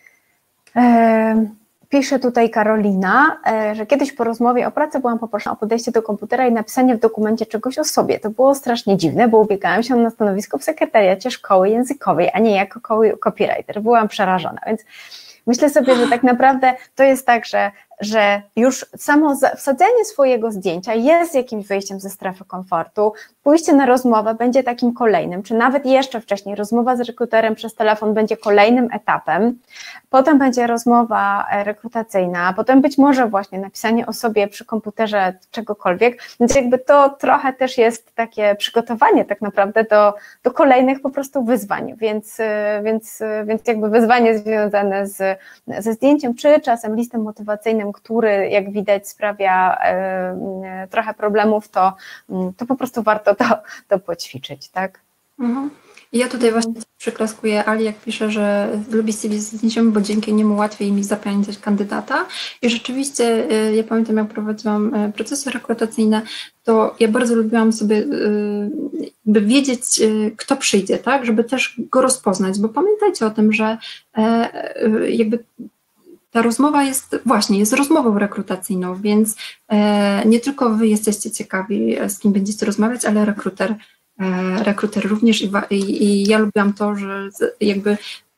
Pisze tutaj Karolina, że kiedyś po rozmowie o pracy byłam poproszona o podejście do komputera i napisanie w dokumencie czegoś o sobie. To było strasznie dziwne, bo ubiegałam się na stanowisko w sekretariacie szkoły językowej, a nie jako copywriter. Byłam przerażona, więc myślę sobie, że tak naprawdę to jest tak, że już samo wsadzenie swojego zdjęcia jest jakimś wyjściem ze strefy komfortu, pójście na rozmowę będzie takim kolejnym, czy nawet jeszcze wcześniej rozmowa z rekruterem przez telefon będzie kolejnym etapem, potem będzie rozmowa rekrutacyjna, potem być może właśnie napisanie o sobie przy komputerze czegokolwiek, więc jakby to trochę też jest takie przygotowanie tak naprawdę do kolejnych po prostu wyzwań, więc jakby wyzwanie związane ze zdjęciem, czy czasem listem motywacyjnym, który jak widać sprawia trochę problemów, to po prostu warto to poćwiczyć, tak? Mhm. Ja tutaj właśnie przyklaskuję Ali, jak pisze, że lubi CV z zdjęciem, bo dzięki niemu łatwiej mi zapamiętać kandydata. I rzeczywiście, ja pamiętam, jak prowadziłam procesy rekrutacyjne, to ja bardzo lubiłam sobie by wiedzieć, kto przyjdzie, tak, żeby też go rozpoznać, bo pamiętajcie o tym, że jakby ta rozmowa jest rozmową rekrutacyjną, więc nie tylko wy jesteście ciekawi, z kim będziecie rozmawiać, ale rekruter również i ja lubiłam to, że jakby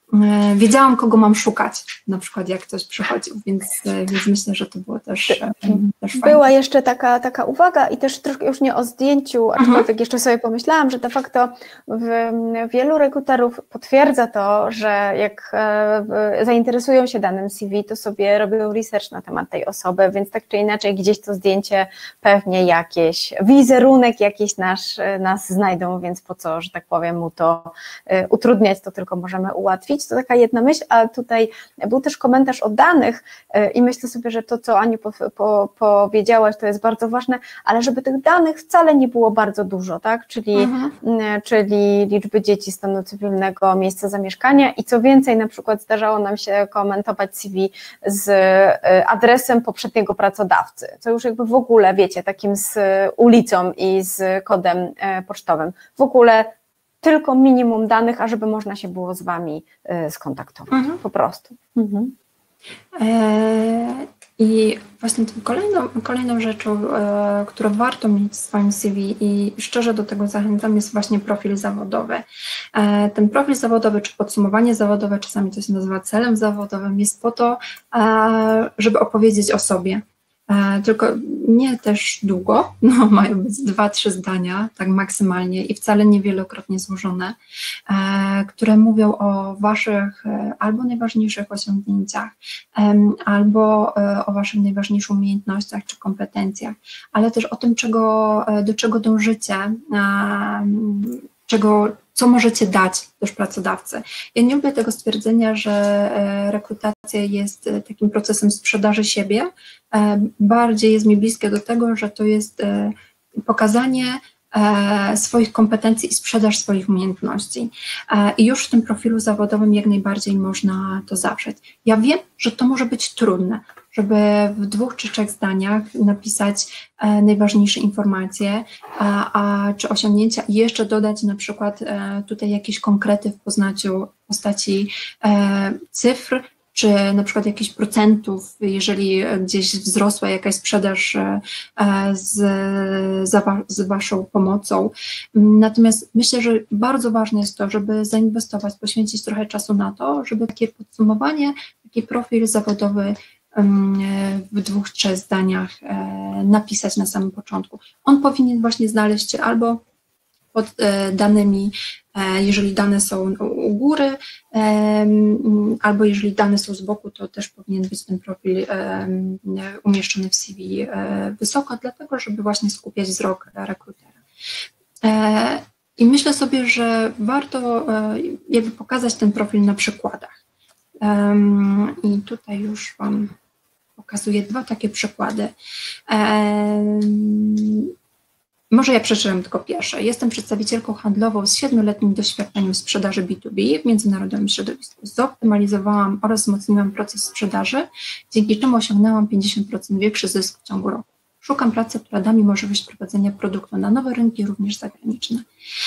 wiedziałam, kogo mam szukać, na przykład jak ktoś przychodził, więc myślę, że to było też fajne. Była jeszcze taka uwaga i też troszkę już nie o zdjęciu, aczkolwiek jeszcze sobie pomyślałam, że de facto wielu rekruterów potwierdza to, że jak zainteresują się danym CV, to sobie robią research na temat tej osoby, więc tak czy inaczej gdzieś to zdjęcie pewnie jakieś, wizerunek jakiś nas znajdą, więc po co, że tak powiem, mu to utrudniać, to tylko możemy ułatwić. To taka jedna myśl, a tutaj był też komentarz o danych i myślę sobie, że to, co Aniu powiedziałaś, to jest bardzo ważne, ale żeby tych danych wcale nie było bardzo dużo, tak? Czyli liczby dzieci, stanu cywilnego, miejsca zamieszkania i co więcej, na przykład zdarzało nam się komentować CV z adresem poprzedniego pracodawcy, co już jakby w ogóle, wiecie, takim z ulicą i z kodem pocztowym. W ogóle tylko minimum danych, ażeby można się było z Wami skontaktować, po prostu. I właśnie tą kolejną rzeczą, którą warto mieć w swoim CV i szczerze do tego zachęcam, jest właśnie profil zawodowy. Ten profil zawodowy, czy podsumowanie zawodowe, czasami to się nazywa celem zawodowym, jest po to, żeby opowiedzieć o sobie. Tylko nie też długo, mają być 2-3 zdania, tak maksymalnie i wcale nie wielokrotnie złożone, które mówią o Waszych albo najważniejszych osiągnięciach, albo o Waszych najważniejszych umiejętnościach czy kompetencjach, ale też o tym, do czego dążycie, co możecie dać też pracodawcy. Ja nie lubię tego stwierdzenia, że rekrutacja jest takim procesem sprzedaży siebie. Bardziej jest mi bliskie do tego, że to jest pokazanie swoich kompetencji i sprzedaż swoich umiejętności. I już w tym profilu zawodowym jak najbardziej można to zawrzeć. Ja wiem, że to może być trudne, żeby w 2 czy 3 zdaniach napisać najważniejsze informacje, czy osiągnięcia i jeszcze dodać na przykład tutaj jakieś konkrety w postaci cyfr, czy na przykład jakichś procentów, jeżeli gdzieś wzrosła jakaś sprzedaż z Waszą pomocą. Natomiast myślę, że bardzo ważne jest to, żeby zainwestować, poświęcić trochę czasu na to, żeby takie podsumowanie, taki profil zawodowy w 2-3 zdaniach napisać na samym początku. On powinien właśnie znaleźć się albo pod danymi, jeżeli dane są u góry, albo jeżeli dane są z boku, to też powinien być ten profil umieszczony w CV wysoko, dlatego żeby właśnie skupiać wzrok rekrutera. I myślę sobie, że warto jakby pokazać ten profil na przykładach. I tutaj już Wam pokazuję 2 takie przykłady. Może ja przeczytam tylko pierwsze. Jestem przedstawicielką handlową z 7-letnim doświadczeniem w sprzedaży B2B w międzynarodowym środowisku. Zoptymalizowałam oraz wzmocniłam proces sprzedaży, dzięki czemu osiągnęłam 50% większy zysk w ciągu roku. Szukam pracy, która da mi możliwość prowadzenia produktu na nowe rynki, również zagraniczne.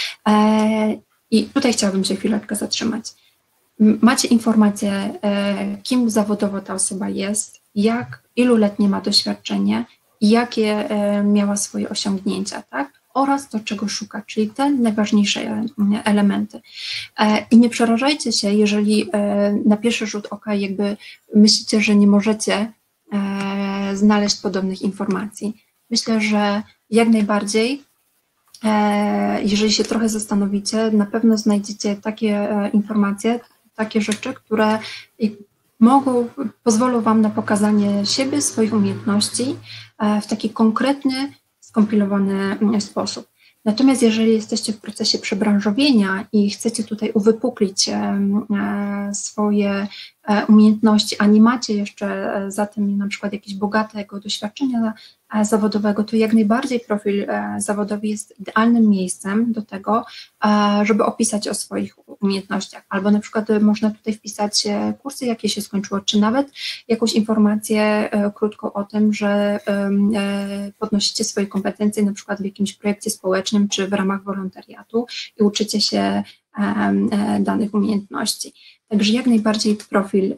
I tutaj chciałabym się chwileczkę zatrzymać. Macie informację, kim zawodowo ta osoba jest, iluletnie ma doświadczenie i jakie miała swoje osiągnięcia, tak? Oraz to, czego szuka, czyli te najważniejsze elementy. I nie przerażajcie się, jeżeli na pierwszy rzut oka jakby myślicie, że nie możecie znaleźć podobnych informacji. Myślę, że jak najbardziej, jeżeli się trochę zastanowicie, na pewno znajdziecie takie informacje, takie rzeczy, które pozwolą Wam na pokazanie siebie, swoich umiejętności w taki konkretny, skompilowany sposób. Natomiast jeżeli jesteście w procesie przebranżowienia i chcecie tutaj uwypuklić swoje umiejętności, a nie macie jeszcze za tym na przykład jakiegoś bogatego doświadczenia zawodowego, to jak najbardziej profil zawodowy jest idealnym miejscem do tego, żeby opisać o swoich umiejętnościach. Albo na przykład można tutaj wpisać kursy, jakie się skończyło, czy nawet jakąś informację krótką o tym, że podnosicie swoje kompetencje na przykład w jakimś projekcie społecznym, czy w ramach wolontariatu i uczycie się danych umiejętności. Także jak najbardziej profil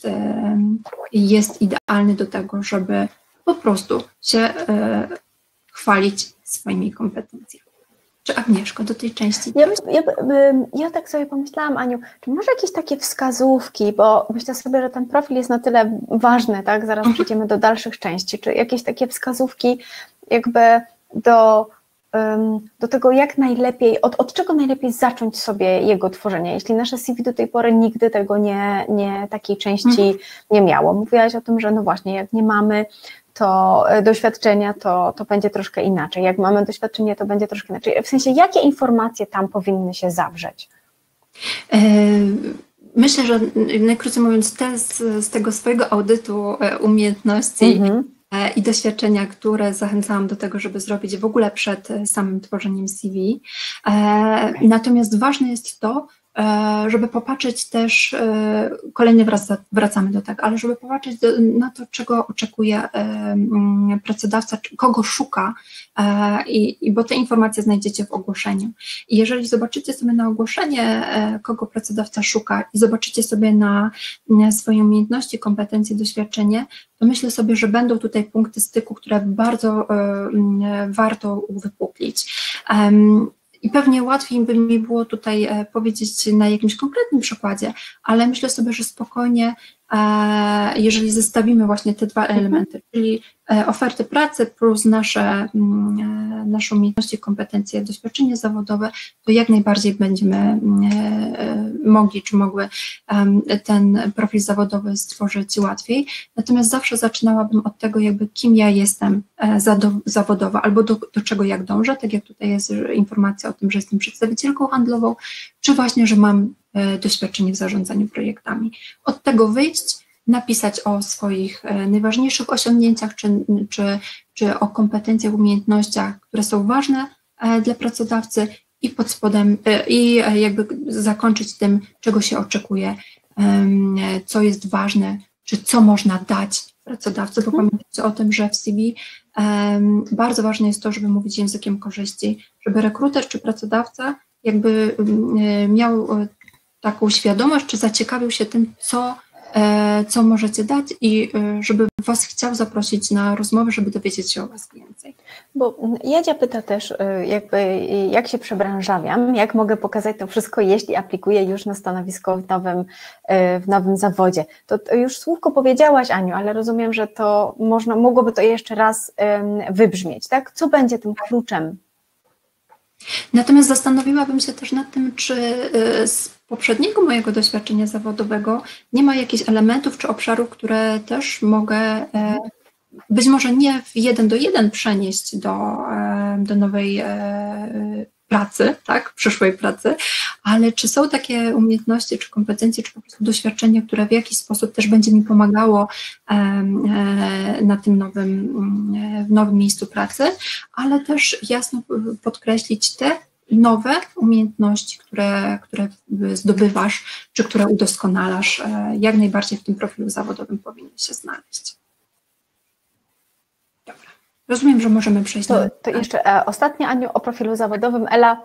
jest idealny do tego, żeby po prostu się chwalić swoimi kompetencjami. Czy Agnieszko, do tej części? Ja tak sobie pomyślałam, Aniu, czy może jakieś takie wskazówki, bo myślę sobie, że ten profil jest na tyle ważny, tak? Zaraz przejdziemy do dalszych części, czy jakieś takie wskazówki jakby do tego, jak najlepiej, od czego najlepiej zacząć sobie jego tworzenie, jeśli nasze CV do tej pory nigdy tego nie takiej części nie miało. Mówiłaś o tym, że no właśnie, jak nie mamy to doświadczenia, to będzie troszkę inaczej. Jak mamy doświadczenie, to będzie troszkę inaczej. W sensie, jakie informacje tam powinny się zawrzeć? Myślę, że najkrócej mówiąc, z tego swojego audytu umiejętności i doświadczenia, które zachęcałam do tego, żeby zrobić w ogóle przed samym tworzeniem CV. Natomiast ważne jest to, żeby popatrzeć też, kolejny raz wracamy do tego, ale żeby popatrzeć na to, czego oczekuje pracodawca, kogo szuka, bo te informacje znajdziecie w ogłoszeniu. I jeżeli zobaczycie sobie na ogłoszenie, kogo pracodawca szuka i zobaczycie sobie na swoje umiejętności, kompetencje, doświadczenie, to myślę sobie, że będą tutaj punkty styku, które bardzo warto uwypuklić. I pewnie łatwiej by mi było tutaj powiedzieć na jakimś konkretnym przykładzie, ale myślę sobie, że spokojnie, jeżeli zestawimy właśnie te dwa elementy, czyli oferty pracy plus nasze umiejętności, kompetencje, doświadczenie zawodowe, to jak najbardziej będziemy mogli czy mogły ten profil zawodowy stworzyć łatwiej. Natomiast zawsze zaczynałabym od tego, jakby kim ja jestem zawodowo albo do czego jak dążę, tak jak tutaj jest informacja o tym, że jestem przedstawicielką handlową, czy właśnie, że mam doświadczenie w zarządzaniu projektami. Od tego wyjść, napisać o swoich najważniejszych osiągnięciach, czy o kompetencjach, umiejętnościach, które są ważne dla pracodawcy i pod spodem, i jakby zakończyć tym, czego się oczekuje, co jest ważne, czy co można dać pracodawcy, bo pamiętajcie o tym, że w CV bardzo ważne jest to, żeby mówić językiem korzyści, żeby rekruter czy pracodawca jakby miał taką świadomość, czy zaciekawił się tym, co możecie dać i żeby was chciał zaprosić na rozmowę, żeby dowiedzieć się o was więcej. Bo Jadzia pyta też, jakby jak się przebranżawiam, jak mogę pokazać to wszystko, jeśli aplikuję już na stanowisko w nowym zawodzie. To już słówko powiedziałaś, Aniu, ale rozumiem, że to mogłoby to jeszcze raz wybrzmieć, tak? Co będzie tym kluczem? Natomiast zastanowiłabym się też nad tym, czy z poprzedniego mojego doświadczenia zawodowego nie ma jakichś elementów czy obszarów, które też mogę być może nie w 1:1 przenieść do nowej pracy, tak, przyszłej pracy, ale czy są takie umiejętności, czy kompetencje, czy po prostu doświadczenie, które w jakiś sposób też będzie mi pomagało na tym w nowym miejscu pracy, ale też jasno podkreślić te nowe umiejętności, które zdobywasz, czy które udoskonalasz, jak najbardziej w tym profilu zawodowym powinny się znaleźć. Dobra. Rozumiem, że możemy przejść do... To jeszcze ostatnia, Aniu, o profilu zawodowym. Ela,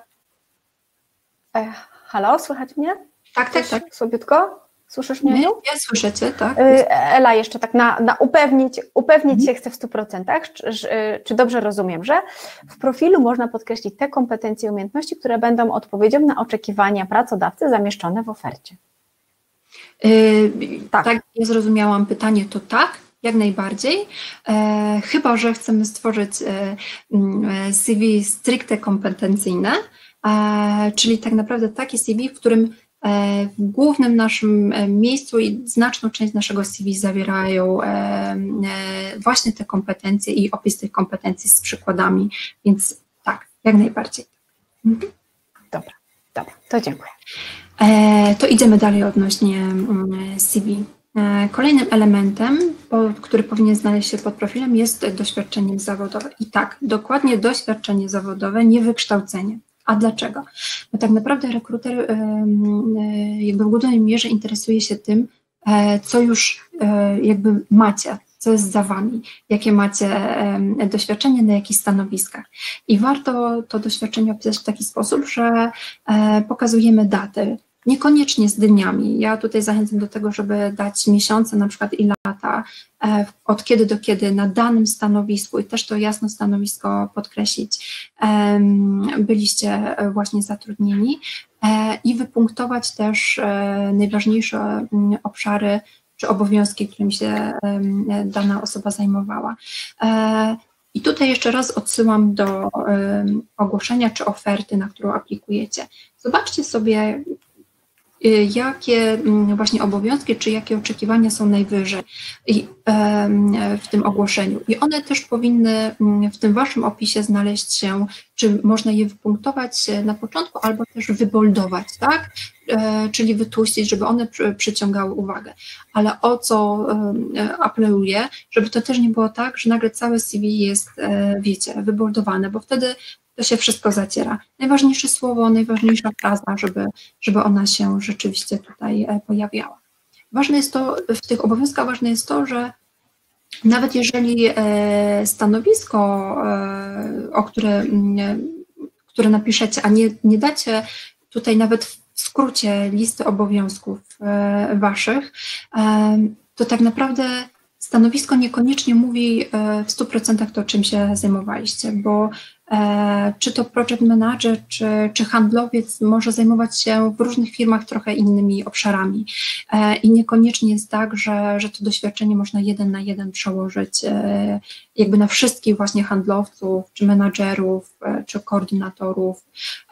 halo, słychać mnie? Tak. Słabiutko? Słyszysz mnie? Ja słyszę cię, tak. Ela, jeszcze tak na upewnić się chcę w 100%, czy dobrze rozumiem, że w profilu można podkreślić te kompetencje i umiejętności, które będą odpowiedzią na oczekiwania pracodawcy zamieszczone w ofercie. Tak, ja zrozumiałam pytanie, to tak, jak najbardziej, chyba że chcemy stworzyć CV stricte kompetencyjne, czyli tak naprawdę takie CV, w którym w głównym naszym miejscu i znaczną część naszego CV zawierają właśnie te kompetencje i opis tych kompetencji z przykładami, więc tak, jak najbardziej. Dobra, to dziękuję. To idziemy dalej odnośnie CV. Kolejnym elementem, który powinien znaleźć się pod profilem, jest doświadczenie zawodowe. I tak, dokładnie doświadczenie zawodowe, nie wykształcenie. A dlaczego? Bo tak naprawdę rekruter jakby w głównej mierze interesuje się tym, co już jakby macie, co jest za wami, jakie macie doświadczenie, na jakich stanowiskach. I warto to doświadczenie opisać w taki sposób, że pokazujemy daty, niekoniecznie z dniami. Ja tutaj zachęcam do tego, żeby dać miesiące na przykład i lata, od kiedy do kiedy na danym stanowisku i też to jasno stanowisko podkreślić, byliście właśnie zatrudnieni i wypunktować też najważniejsze obszary czy obowiązki, którymi się dana osoba zajmowała. I tutaj jeszcze raz odsyłam do ogłoszenia czy oferty, na którą aplikujecie. Zobaczcie sobie, jakie właśnie obowiązki, czy jakie oczekiwania są najwyżej w tym ogłoszeniu. I one też powinny w tym waszym opisie znaleźć się, czy można je wypunktować na początku, albo też wyboldować, tak? Czyli wytłuścić, żeby one przyciągały uwagę. Ale o co apeluję, żeby to też nie było tak, że nagle całe CV jest, wiecie, wyboldowane, bo wtedy to się wszystko zaciera. Najważniejsze słowo, najważniejsza fraza, żeby ona się rzeczywiście tutaj pojawiała. Ważne jest to, w tych obowiązkach ważne jest to, że nawet jeżeli stanowisko, które napiszecie, a nie dacie tutaj nawet w skrócie listy obowiązków waszych, to tak naprawdę stanowisko niekoniecznie mówi w 100% to, czym się zajmowaliście, bo czy to project manager, czy handlowiec może zajmować się w różnych firmach trochę innymi obszarami i niekoniecznie jest tak, że to doświadczenie można 1 na 1 przełożyć jakby na wszystkich właśnie handlowców, czy menadżerów, czy koordynatorów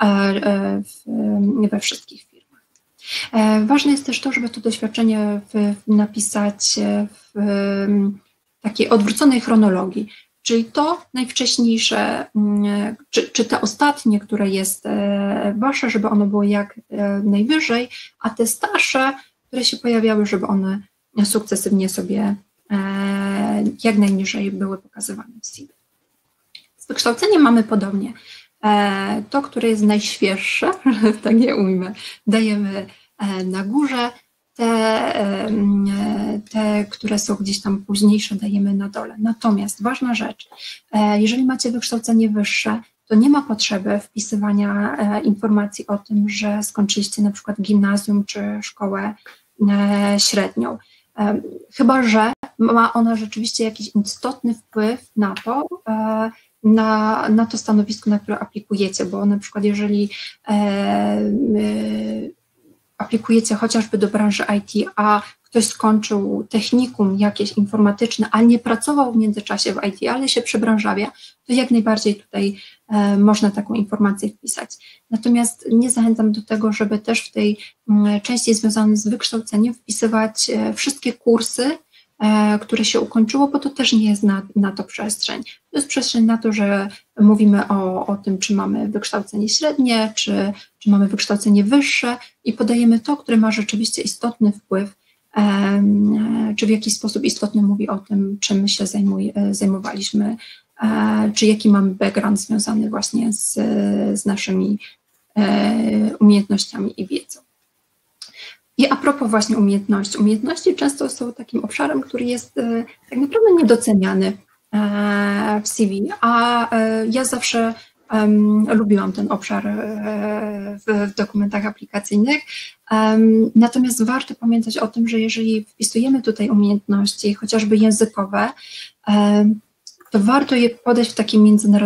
we wszystkich firmach. Ważne jest też to, żeby to doświadczenie napisać w takiej odwróconej chronologii, czyli to najwcześniejsze, czy te ostatnie, które jest wasze, żeby ono było jak najwyżej, a te starsze, które się pojawiały, żeby one sukcesywnie sobie jak najniżej były pokazywane w CV. Z wykształceniem mamy podobnie. To, które jest najświeższe, że tak je ujmę, dajemy na górze, te, które są gdzieś tam późniejsze, dajemy na dole. Natomiast ważna rzecz, jeżeli macie wykształcenie wyższe, to nie ma potrzeby wpisywania informacji o tym, że skończyliście na przykład gimnazjum czy szkołę średnią. Chyba że ma ona rzeczywiście jakiś istotny wpływ na to, na to stanowisko, na które aplikujecie, bo na przykład jeżeli aplikujecie chociażby do branży IT, a ktoś skończył technikum jakieś informatyczne, a nie pracował w międzyczasie w IT, ale się przebranżawia, to jak najbardziej tutaj można taką informację wpisać. Natomiast nie zachęcam do tego, żeby też w tej części związanej z wykształceniem wpisywać wszystkie kursy, które się ukończyło, bo to też nie jest na to przestrzeń. To jest przestrzeń na to, że mówimy o tym, czy mamy wykształcenie średnie, czy mamy wykształcenie wyższe i podajemy to, które ma rzeczywiście istotny wpływ, czy w jakiś sposób istotny mówi o tym, czym się zajmowaliśmy, czy jaki mamy background związany właśnie z naszymi umiejętnościami i wiedzą. I a propos właśnie umiejętności. Umiejętności często są takim obszarem, który jest tak naprawdę niedoceniany w CV, a ja zawsze lubiłam ten obszar w dokumentach aplikacyjnych. Natomiast warto pamiętać o tym, że jeżeli wpisujemy tutaj umiejętności, chociażby językowe, to warto je podać w takiej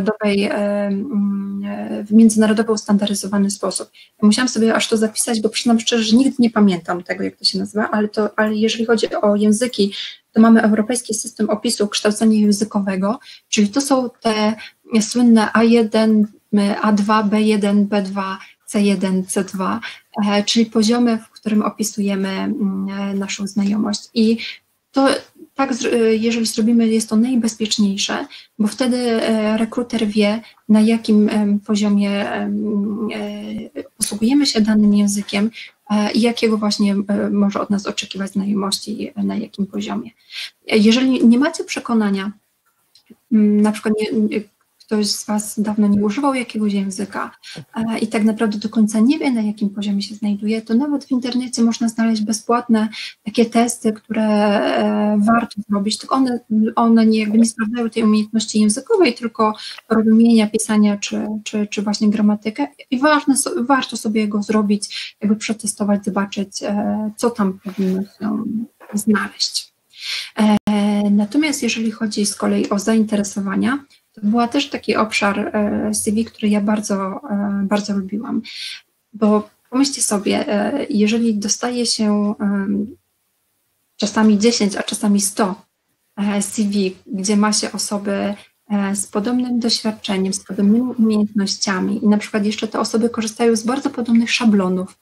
międzynarodowo ustandaryzowany sposób. Ja musiałam sobie aż to zapisać, bo przyznam szczerze, że nigdy nie pamiętam tego, jak to się nazywa, ale jeżeli chodzi o języki, to mamy Europejski System Opisu Kształcenia Językowego, czyli to są te słynne A1, A2, B1, B2, C1, C2, czyli poziomy, w którym opisujemy naszą znajomość. I to tak, jeżeli zrobimy, jest to najbezpieczniejsze, bo wtedy rekruter wie, na jakim poziomie posługujemy się danym językiem i jakiego właśnie może od nas oczekiwać znajomości, na jakim poziomie. Jeżeli nie macie przekonania, na przykład ktoś z Was dawno nie używał jakiegoś języka i tak naprawdę do końca nie wie, na jakim poziomie się znajduje, to nawet w internecie można znaleźć bezpłatne takie testy, które warto zrobić, tylko one nie sprawdzają tej umiejętności językowej, tylko rozumienia, pisania czy właśnie gramatykę i warto sobie go zrobić, jakby przetestować, zobaczyć, co tam powinno się znaleźć. Natomiast jeżeli chodzi z kolei o zainteresowania, to była też taki obszar CV, który ja bardzo lubiłam, bo pomyślcie sobie, jeżeli dostaje się czasami 10, a czasami 100 CV, gdzie ma się osoby z podobnym doświadczeniem, z podobnymi umiejętnościami i na przykład jeszcze te osoby korzystają z bardzo podobnych szablonów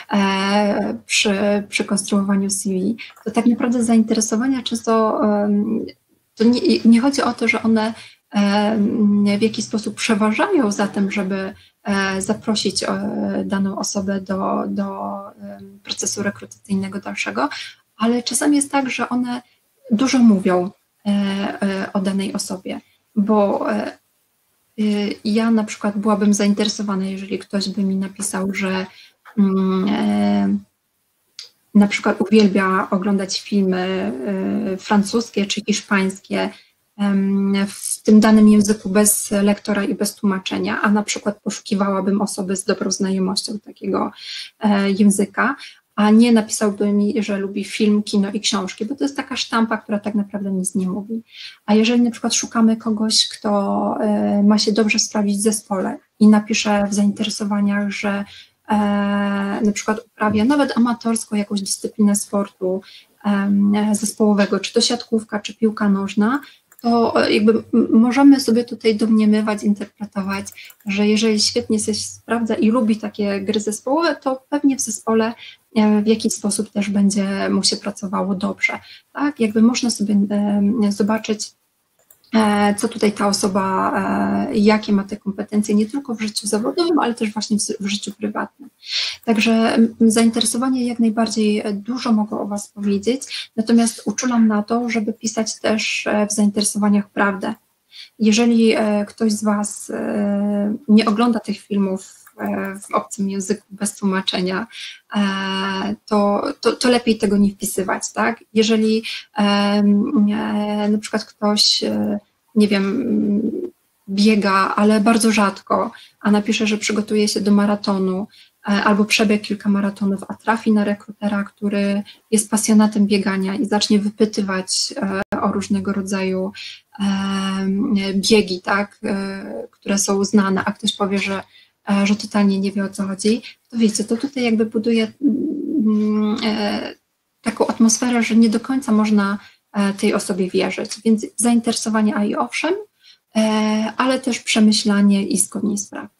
przy konstruowaniu CV, to tak naprawdę zainteresowania często, to nie chodzi o to, że one w jakiś sposób przeważają za tym, żeby zaprosić daną osobę do procesu rekrutacyjnego dalszego, ale czasami jest tak, że one dużo mówią o danej osobie, bo ja na przykład byłabym zainteresowana, jeżeli ktoś by mi napisał, że na przykład uwielbia oglądać filmy francuskie czy hiszpańskie w tym danym języku bez lektora i bez tłumaczenia, a na przykład poszukiwałabym osoby z dobrą znajomością takiego języka, a nie napisałby mi, że lubi film, kino i książki, bo to jest taka sztampa, która tak naprawdę nic nie mówi. A jeżeli na przykład szukamy kogoś, kto ma się dobrze sprawić w zespole i napisze w zainteresowaniach, że na przykład uprawia nawet amatorsko jakąś dyscyplinę sportu zespołowego, czy to siatkówka, czy piłka nożna, to jakby możemy sobie tutaj domniemywać, interpretować, że jeżeli świetnie się sprawdza i lubi takie gry zespołowe, to pewnie w zespole w jakiś sposób też będzie mu się pracowało dobrze. Tak? Jakby można sobie zobaczyć, co tutaj ta osoba, jakie ma te kompetencje, nie tylko w życiu zawodowym, ale też właśnie w życiu prywatnym. Także zainteresowanie jak najbardziej dużo mogą o Was powiedzieć, natomiast uczulam na to, żeby pisać też w zainteresowaniach prawdę. Jeżeli ktoś z Was nie ogląda tych filmów w obcym języku bez tłumaczenia, to lepiej tego nie wpisywać, tak? Jeżeli na przykład ktoś, nie wiem, biega, ale bardzo rzadko, a napisze, że przygotuje się do maratonu albo przebiegł kilka maratonów, a trafi na rekrutera, który jest pasjonatem biegania i zacznie wypytywać o różnego rodzaju biegi, tak, które są znane, a ktoś powie, że totalnie nie wie, o co chodzi, to wiecie, to tutaj jakby buduje taką atmosferę, że nie do końca można tej osobie wierzyć, więc zainteresowanie, a i owszem, ale też przemyślanie i zgodnie z prawem.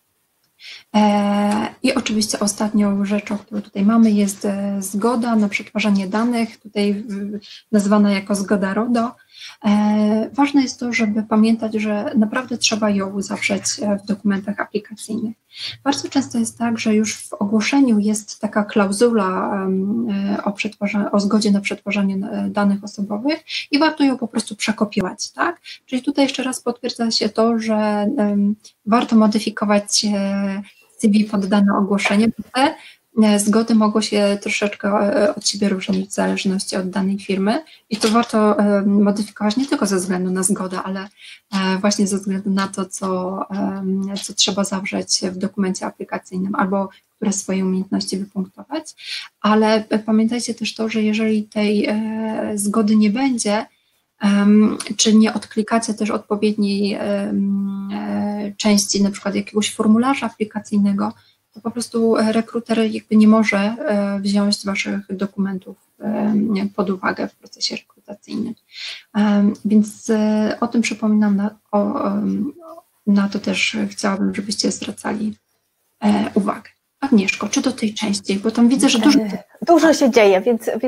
I oczywiście ostatnią rzeczą, którą tutaj mamy, jest zgoda na przetwarzanie danych, tutaj nazwana jako zgoda RODO. Ważne jest to, żeby pamiętać, że naprawdę trzeba ją zawrzeć w dokumentach aplikacyjnych. Bardzo często jest tak, że już w ogłoszeniu jest taka klauzula o zgodzie na przetwarzanie danych osobowych i warto ją po prostu przekopiować, tak? Czyli tutaj jeszcze raz potwierdza się to, że warto modyfikować CV pod dane ogłoszenie, bo te zgody mogą się troszeczkę od siebie różnić w zależności od danej firmy i to warto modyfikować nie tylko ze względu na zgodę, ale właśnie ze względu na to, co trzeba zawrzeć w dokumencie aplikacyjnym albo które swoje umiejętności wypunktować, ale pamiętajcie też to, że jeżeli tej zgody nie będzie, czy nie odklikacie też odpowiedniej części, na przykład jakiegoś formularza aplikacyjnego, to po prostu rekruter jakby nie może wziąć waszych dokumentów pod uwagę w procesie rekrutacyjnym. Więc o tym przypominam, na to też chciałabym, żebyście zwracali uwagę. Agnieszko, czy do tej części, bo tam widzę, że dużo się dzieje,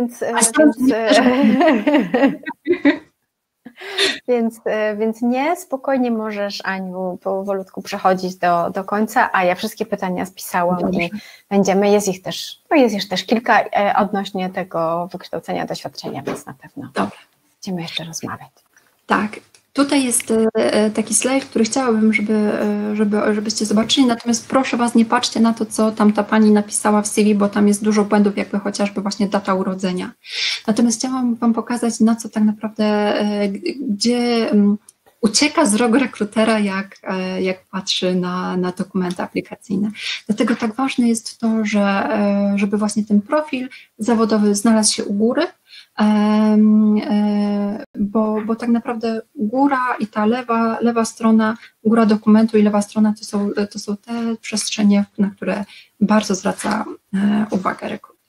więc nie, spokojnie możesz, Aniu, powolutku przechodzić do końca, a ja wszystkie pytania spisałam. Dobrze. I jest ich też kilka odnośnie tego wykształcenia, doświadczenia, więc na pewno będziemy jeszcze rozmawiać. Tak, Tutaj jest taki slajd, który chciałabym, żebyście zobaczyli, natomiast proszę Was, nie patrzcie na to, co tam ta pani napisała w CV, bo tam jest dużo błędów, jakby chociażby właśnie data urodzenia. Natomiast chciałam Wam pokazać, na co tak naprawdę, gdzie ucieka wzrok rekrutera, jak patrzy na dokumenty aplikacyjne. Dlatego tak ważne jest to, żeby właśnie ten profil zawodowy znalazł się u góry, bo tak naprawdę góra i ta lewa strona, góra dokumentu i lewa strona to są te przestrzenie, na które bardzo zwraca uwagę rekruter.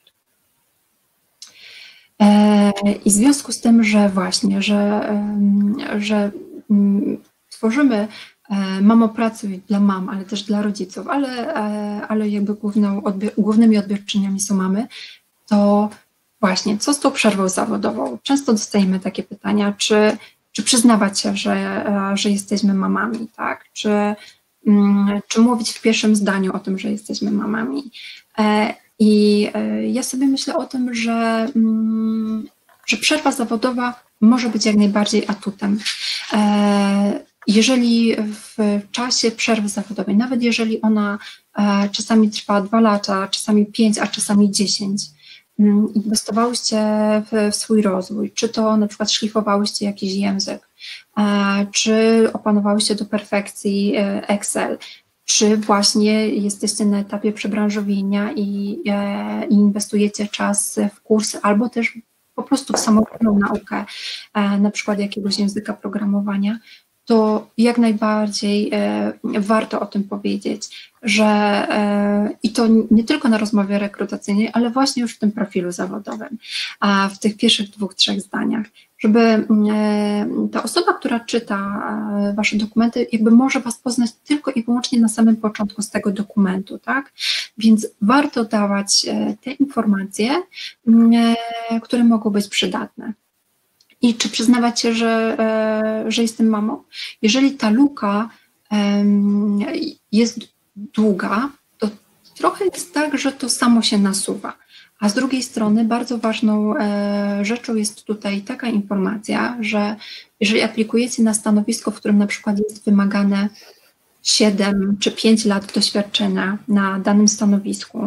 I w związku z tym, że właśnie, że tworzymy Mamo Pracuj dla mam, ale też dla rodziców, ale jakby głównymi odbiorczyniami są mamy, to właśnie, co z tą przerwą zawodową? Często dostajemy takie pytania, czy przyznawać się, że jesteśmy mamami, tak? Czy mówić w pierwszym zdaniu o tym, że jesteśmy mamami? I ja sobie myślę o tym, że przerwa zawodowa może być jak najbardziej atutem. Jeżeli w czasie przerwy zawodowej, nawet jeżeli ona czasami trwa 2 lata, czasami 5, a czasami 10, inwestowałyście w swój rozwój, czy to na przykład szlifowałyście jakiś język, czy opanowałyście do perfekcji Excel, czy właśnie jesteście na etapie przebranżowienia i inwestujecie czas w kursy, albo też po prostu w samodzielną naukę, na przykład jakiegoś języka programowania, to jak najbardziej warto o tym powiedzieć, że i to nie tylko na rozmowie rekrutacyjnej, ale właśnie już w tym profilu zawodowym, a w tych pierwszych 2-3 zdaniach, żeby ta osoba, która czyta Wasze dokumenty, jakby może Was poznać tylko i wyłącznie na samym początku z tego dokumentu, tak? Więc warto dawać te informacje, które mogą być przydatne. I czy przyznawać się, że jestem mamą? Jeżeli ta luka jest długa, to trochę jest tak, że to samo się nasuwa. A z drugiej strony bardzo ważną rzeczą jest tutaj taka informacja, że jeżeli aplikujecie na stanowisko, w którym na przykład jest wymagane 7 czy 5 lat doświadczenia na danym stanowisku,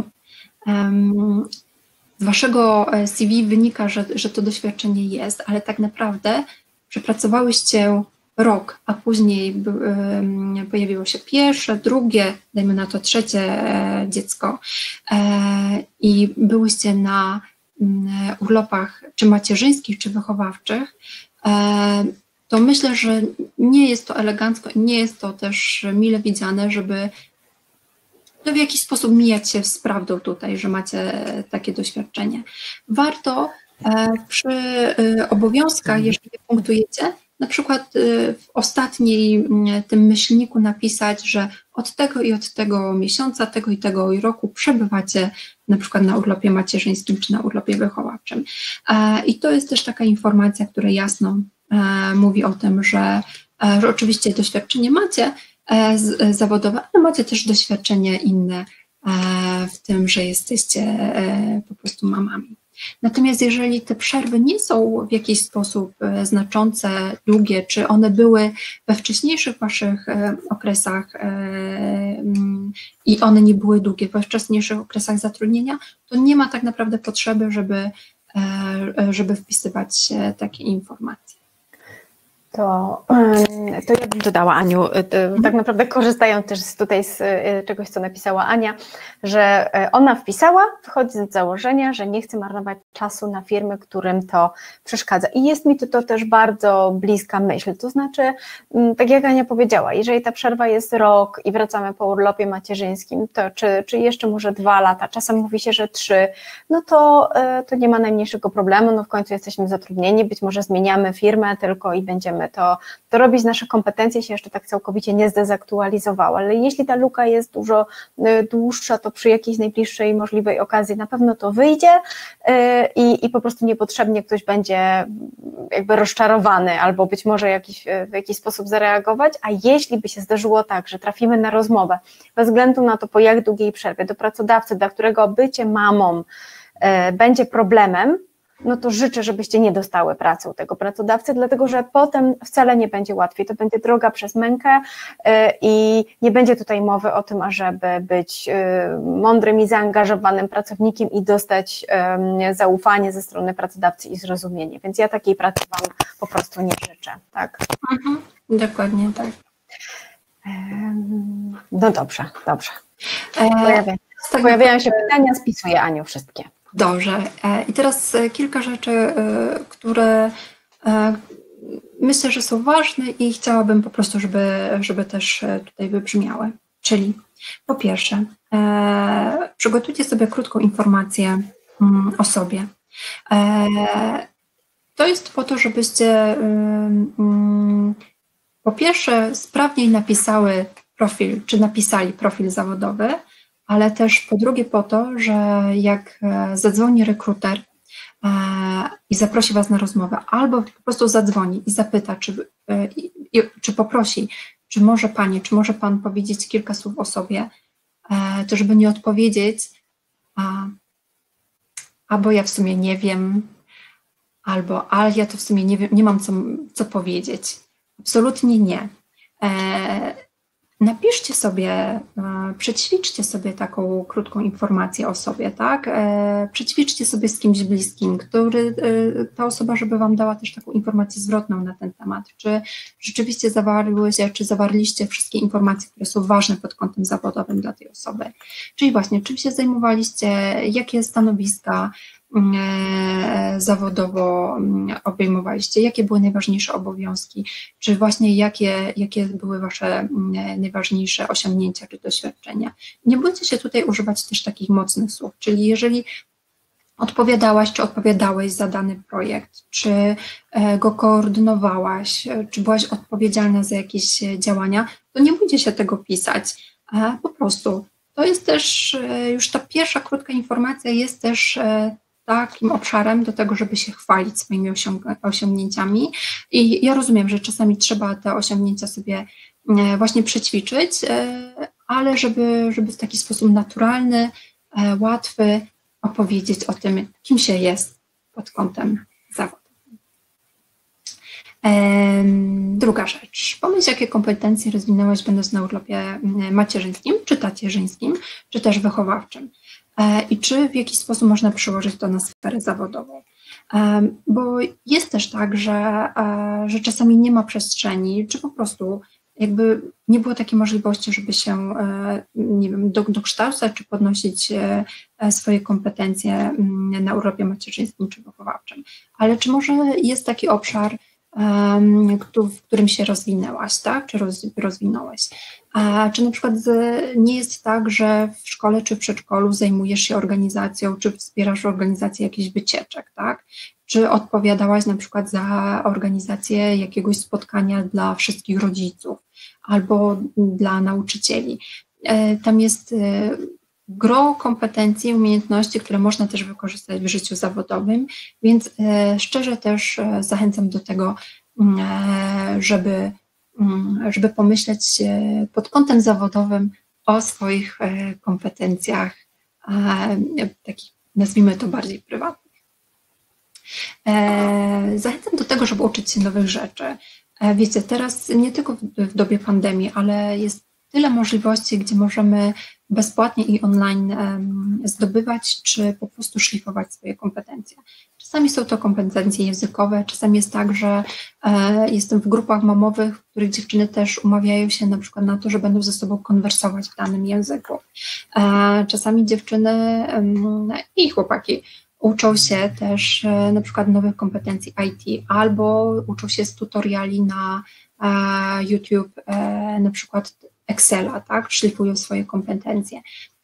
z Waszego CV wynika, że to doświadczenie jest, ale tak naprawdę przepracowałyście rok, a później pojawiło się pierwsze, drugie, dajmy na to trzecie dziecko i byłyście na urlopach czy macierzyńskich, czy wychowawczych, to myślę, że nie jest to elegancko i nie jest to też mile widziane, żeby w jakiś sposób mijać się z prawdą tutaj, że macie takie doświadczenie. Warto przy obowiązkach, jeżeli je punktujecie, na przykład w ostatniej tym myślniku napisać, że od tego i od tego miesiąca, tego i tego roku przebywacie na przykład na urlopie macierzyńskim czy na urlopie wychowawczym. I to jest też taka informacja, która jasno mówi o tym, że oczywiście doświadczenie macie zawodowe, ale macie też doświadczenie inne w tym, że jesteście po prostu mamami. Natomiast jeżeli te przerwy nie są w jakiś sposób znaczące, długie, czy one były we wcześniejszych Waszych okresach i one nie były długie we wcześniejszych okresach zatrudnienia, to nie ma tak naprawdę potrzeby, żeby wpisywać takie informacje. To ja bym dodała, Aniu, tak naprawdę korzystając też tutaj z czegoś, co napisała Ania, że ona wpisała, wychodzi z założenia, że nie chce marnować czasu na firmy, którym to przeszkadza. I jest mi to też bardzo bliska myśl, to znaczy, tak jak Ania powiedziała, jeżeli ta przerwa jest rok i wracamy po urlopie macierzyńskim, to czy jeszcze może 2 lata, czasem mówi się, że 3, no to nie ma najmniejszego problemu, no w końcu jesteśmy zatrudnieni, być może zmieniamy firmę tylko i będziemy to robić, nasze kompetencje się jeszcze tak całkowicie nie zdezaktualizowały, ale jeśli ta luka jest dużo dłuższa, to przy jakiejś najbliższej możliwej okazji na pewno to wyjdzie i po prostu niepotrzebnie ktoś będzie jakby rozczarowany albo być może w jakiś sposób zareagować, a jeśli by się zdarzyło tak, że trafimy na rozmowę bez względu na to, po jak długiej przerwie, do pracodawcy, dla którego bycie mamą będzie problemem, no to życzę, żebyście nie dostały pracy u tego pracodawcy, dlatego że potem wcale nie będzie łatwiej. To będzie droga przez mękę i nie będzie tutaj mowy o tym, ażeby być mądrym i zaangażowanym pracownikiem i dostać zaufanie ze strony pracodawcy i zrozumienie. Więc ja takiej pracy Wam po prostu nie życzę. Tak? Dokładnie tak. No dobrze. Pojawiają się pytania, spisuję, Aniu, wszystkie. Dobrze. I teraz kilka rzeczy, które myślę, że są ważne i chciałabym po prostu, żeby też tutaj wybrzmiały. Czyli po pierwsze, przygotujcie sobie krótką informację o sobie. To jest po to, żebyście po pierwsze sprawniej napisały profil, czy napisali profil zawodowy, ale też po drugie po to, że jak zadzwoni rekruter i zaprosi Was na rozmowę, albo po prostu zadzwoni i zapyta, czy poprosi, czy może Pani, czy może Pan powiedzieć kilka słów o sobie, to żeby nie odpowiedzieć, albo ja w sumie nie wiem, ale ja to w sumie nie wiem, nie mam co powiedzieć. Absolutnie nie. Napiszcie sobie, przećwiczcie sobie taką krótką informację o sobie, tak? Przećwiczcie sobie z kimś bliskim, ta osoba, żeby Wam dała też taką informację zwrotną na ten temat, czy rzeczywiście zawarliście wszystkie informacje, które są ważne pod kątem zawodowym dla tej osoby. Czyli właśnie, czym się zajmowaliście, jakie stanowiska zawodowo obejmowaliście, jakie były najważniejsze obowiązki, czy właśnie jakie były Wasze najważniejsze osiągnięcia czy doświadczenia. Nie bójcie się tutaj używać też takich mocnych słów, czyli jeżeli odpowiadałaś czy odpowiadałeś za dany projekt, czy go koordynowałaś, czy byłaś odpowiedzialna za jakieś działania, to nie bójcie się tego pisać, po prostu. To jest też, już ta pierwsza krótka informacja jest też takim obszarem do tego, żeby się chwalić swoimi osiągnięciami i ja rozumiem, że czasami trzeba te osiągnięcia sobie właśnie przećwiczyć, ale żeby w taki sposób naturalny, łatwy opowiedzieć o tym, kim się jest pod kątem zawodowym. Druga rzecz. Pomyśl, jakie kompetencje rozwinęłaś będąc na urlopie macierzyńskim, czy tacierzyńskim, czy też wychowawczym. I czy w jakiś sposób można przełożyć to na sferę zawodową. Bo jest też tak, że czasami nie ma przestrzeni, czy po prostu jakby nie było takiej możliwości, żeby się, nie wiem, dokształcać, czy podnosić swoje kompetencje na urlopie macierzyńskim, czy wychowawczym. Ale czy może jest taki obszar, w którym się rozwinęłaś, tak? Czy rozwinąłeś? Czy na przykład nie jest tak, że w szkole czy w przedszkolu zajmujesz się organizacją, czy wspierasz organizację jakichś wycieczek, tak? Czy odpowiadałaś na przykład za organizację jakiegoś spotkania dla wszystkich rodziców albo dla nauczycieli? Tam jest gro kompetencji, umiejętności, które można też wykorzystać w życiu zawodowym, więc szczerze też zachęcam do tego, żeby pomyśleć pod kątem zawodowym o swoich kompetencjach, takich, nazwijmy to, bardziej prywatnych. Zachęcam do tego, żeby uczyć się nowych rzeczy. Wiecie, teraz nie tylko w dobie pandemii, ale jest tyle możliwości, gdzie możemy bezpłatnie i online zdobywać, czy po prostu szlifować swoje kompetencje. Czasami są to kompetencje językowe, czasami jest tak, że jestem w grupach mamowych, w których dziewczyny też umawiają się na przykład na to, że będą ze sobą konwersować w danym języku. Czasami dziewczyny i chłopaki uczą się też na przykład nowych kompetencji IT albo uczą się z tutoriali na YouTube, na przykład Excela, tak, szlifują swoje kompetencje.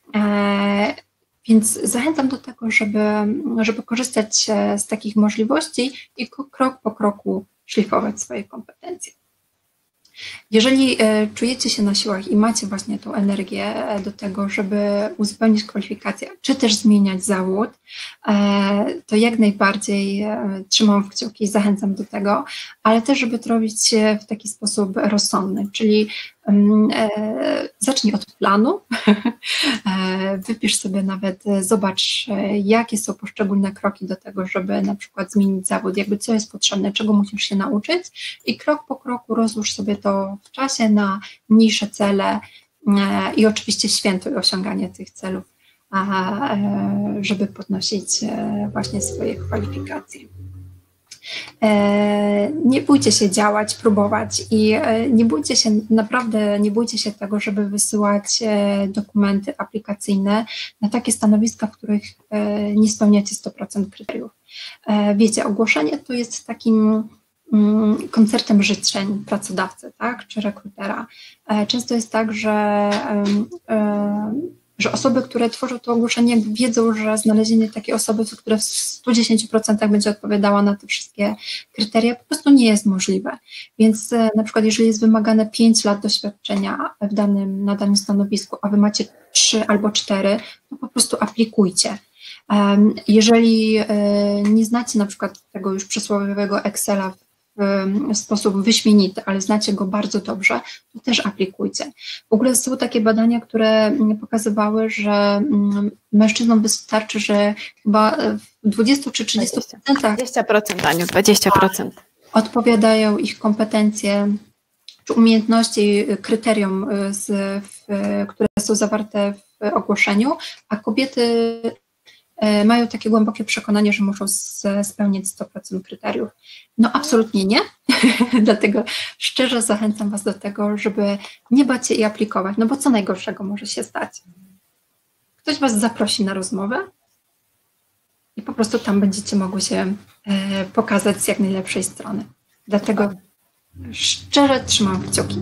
Więc zachęcam do tego, żeby korzystać z takich możliwości i krok po kroku szlifować swoje kompetencje. Jeżeli czujecie się na siłach i macie właśnie tą energię do tego, żeby uzupełnić kwalifikacje, czy też zmieniać zawód, to jak najbardziej trzymam kciuki i zachęcam do tego, ale też, żeby to robić w taki sposób rozsądny, czyli zacznij od planu, wypisz sobie nawet, zobacz, jakie są poszczególne kroki do tego, żeby na przykład zmienić zawód, jakby co jest potrzebne, czego musisz się nauczyć i krok po kroku rozłóż sobie to w czasie na mniejsze cele i oczywiście świętuj osiąganie tych celów, żeby podnosić właśnie swoje kwalifikacje. Nie bójcie się działać, próbować i nie bójcie się tego, żeby wysyłać dokumenty aplikacyjne na takie stanowiska, w których nie spełniacie 100% kryteriów. Wiecie, ogłoszenie to jest takim koncertem życzeń pracodawcy, tak, czy rekrutera. Często jest tak, że osoby, które tworzą to ogłoszenie, wiedzą, że znalezienie takiej osoby, która w 110% będzie odpowiadała na te wszystkie kryteria, po prostu nie jest możliwe. Więc na przykład jeżeli jest wymagane 5 lat doświadczenia na danym stanowisku, a wy macie 3 albo 4, to po prostu aplikujcie. Jeżeli nie znacie na przykład tego już przysłowiowego Excela w sposób wyśmienity, ale znacie go bardzo dobrze, to też aplikujcie. W ogóle są takie badania, które pokazywały, że mężczyznom wystarczy, że chyba w 20 czy 30%, 20%, Aniu, 20%. Odpowiadają ich kompetencje czy umiejętności kryterium, które są zawarte w ogłoszeniu, a kobiety mają takie głębokie przekonanie, że muszą spełniać 100% kryteriów. No absolutnie nie, dlatego szczerze zachęcam Was do tego, żeby nie bać się i aplikować, no bo co najgorszego może się stać? Ktoś Was zaprosi na rozmowę i po prostu tam będziecie mogły się pokazać z jak najlepszej strony. Dlatego szczerze trzymam kciuki.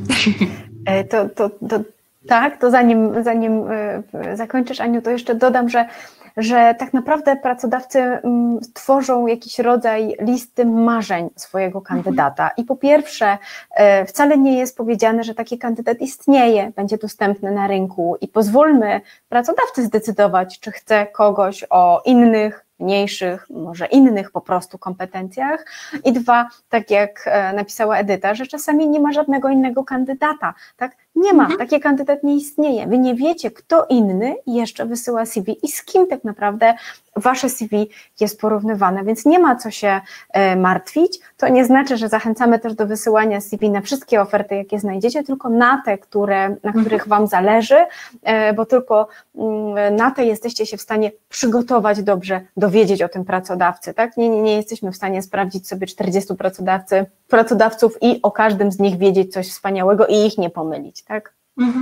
To zanim zakończysz, Aniu, to jeszcze dodam, że tak naprawdę pracodawcy tworzą jakiś rodzaj listy marzeń swojego kandydata i po pierwsze wcale nie jest powiedziane, że taki kandydat istnieje, będzie dostępny na rynku i pozwólmy pracodawcy zdecydować, czy chce kogoś o innych, mniejszych, może innych po prostu kompetencjach i 2, tak jak napisała Edyta, że czasami nie ma żadnego innego kandydata, tak? Nie ma, taki kandydat nie istnieje, wy nie wiecie, kto inny jeszcze wysyła CV i z kim tak naprawdę wasze CV jest porównywane, więc nie ma co się martwić, to nie znaczy, że zachęcamy też do wysyłania CV na wszystkie oferty, jakie znajdziecie, tylko na te, na których wam zależy, bo tylko na te jesteście się w stanie przygotować dobrze, dowiedzieć o tym pracodawcy, tak? Nie jesteśmy w stanie sprawdzić sobie 40 pracodawców i o każdym z nich wiedzieć coś wspaniałego i ich nie pomylić, tak?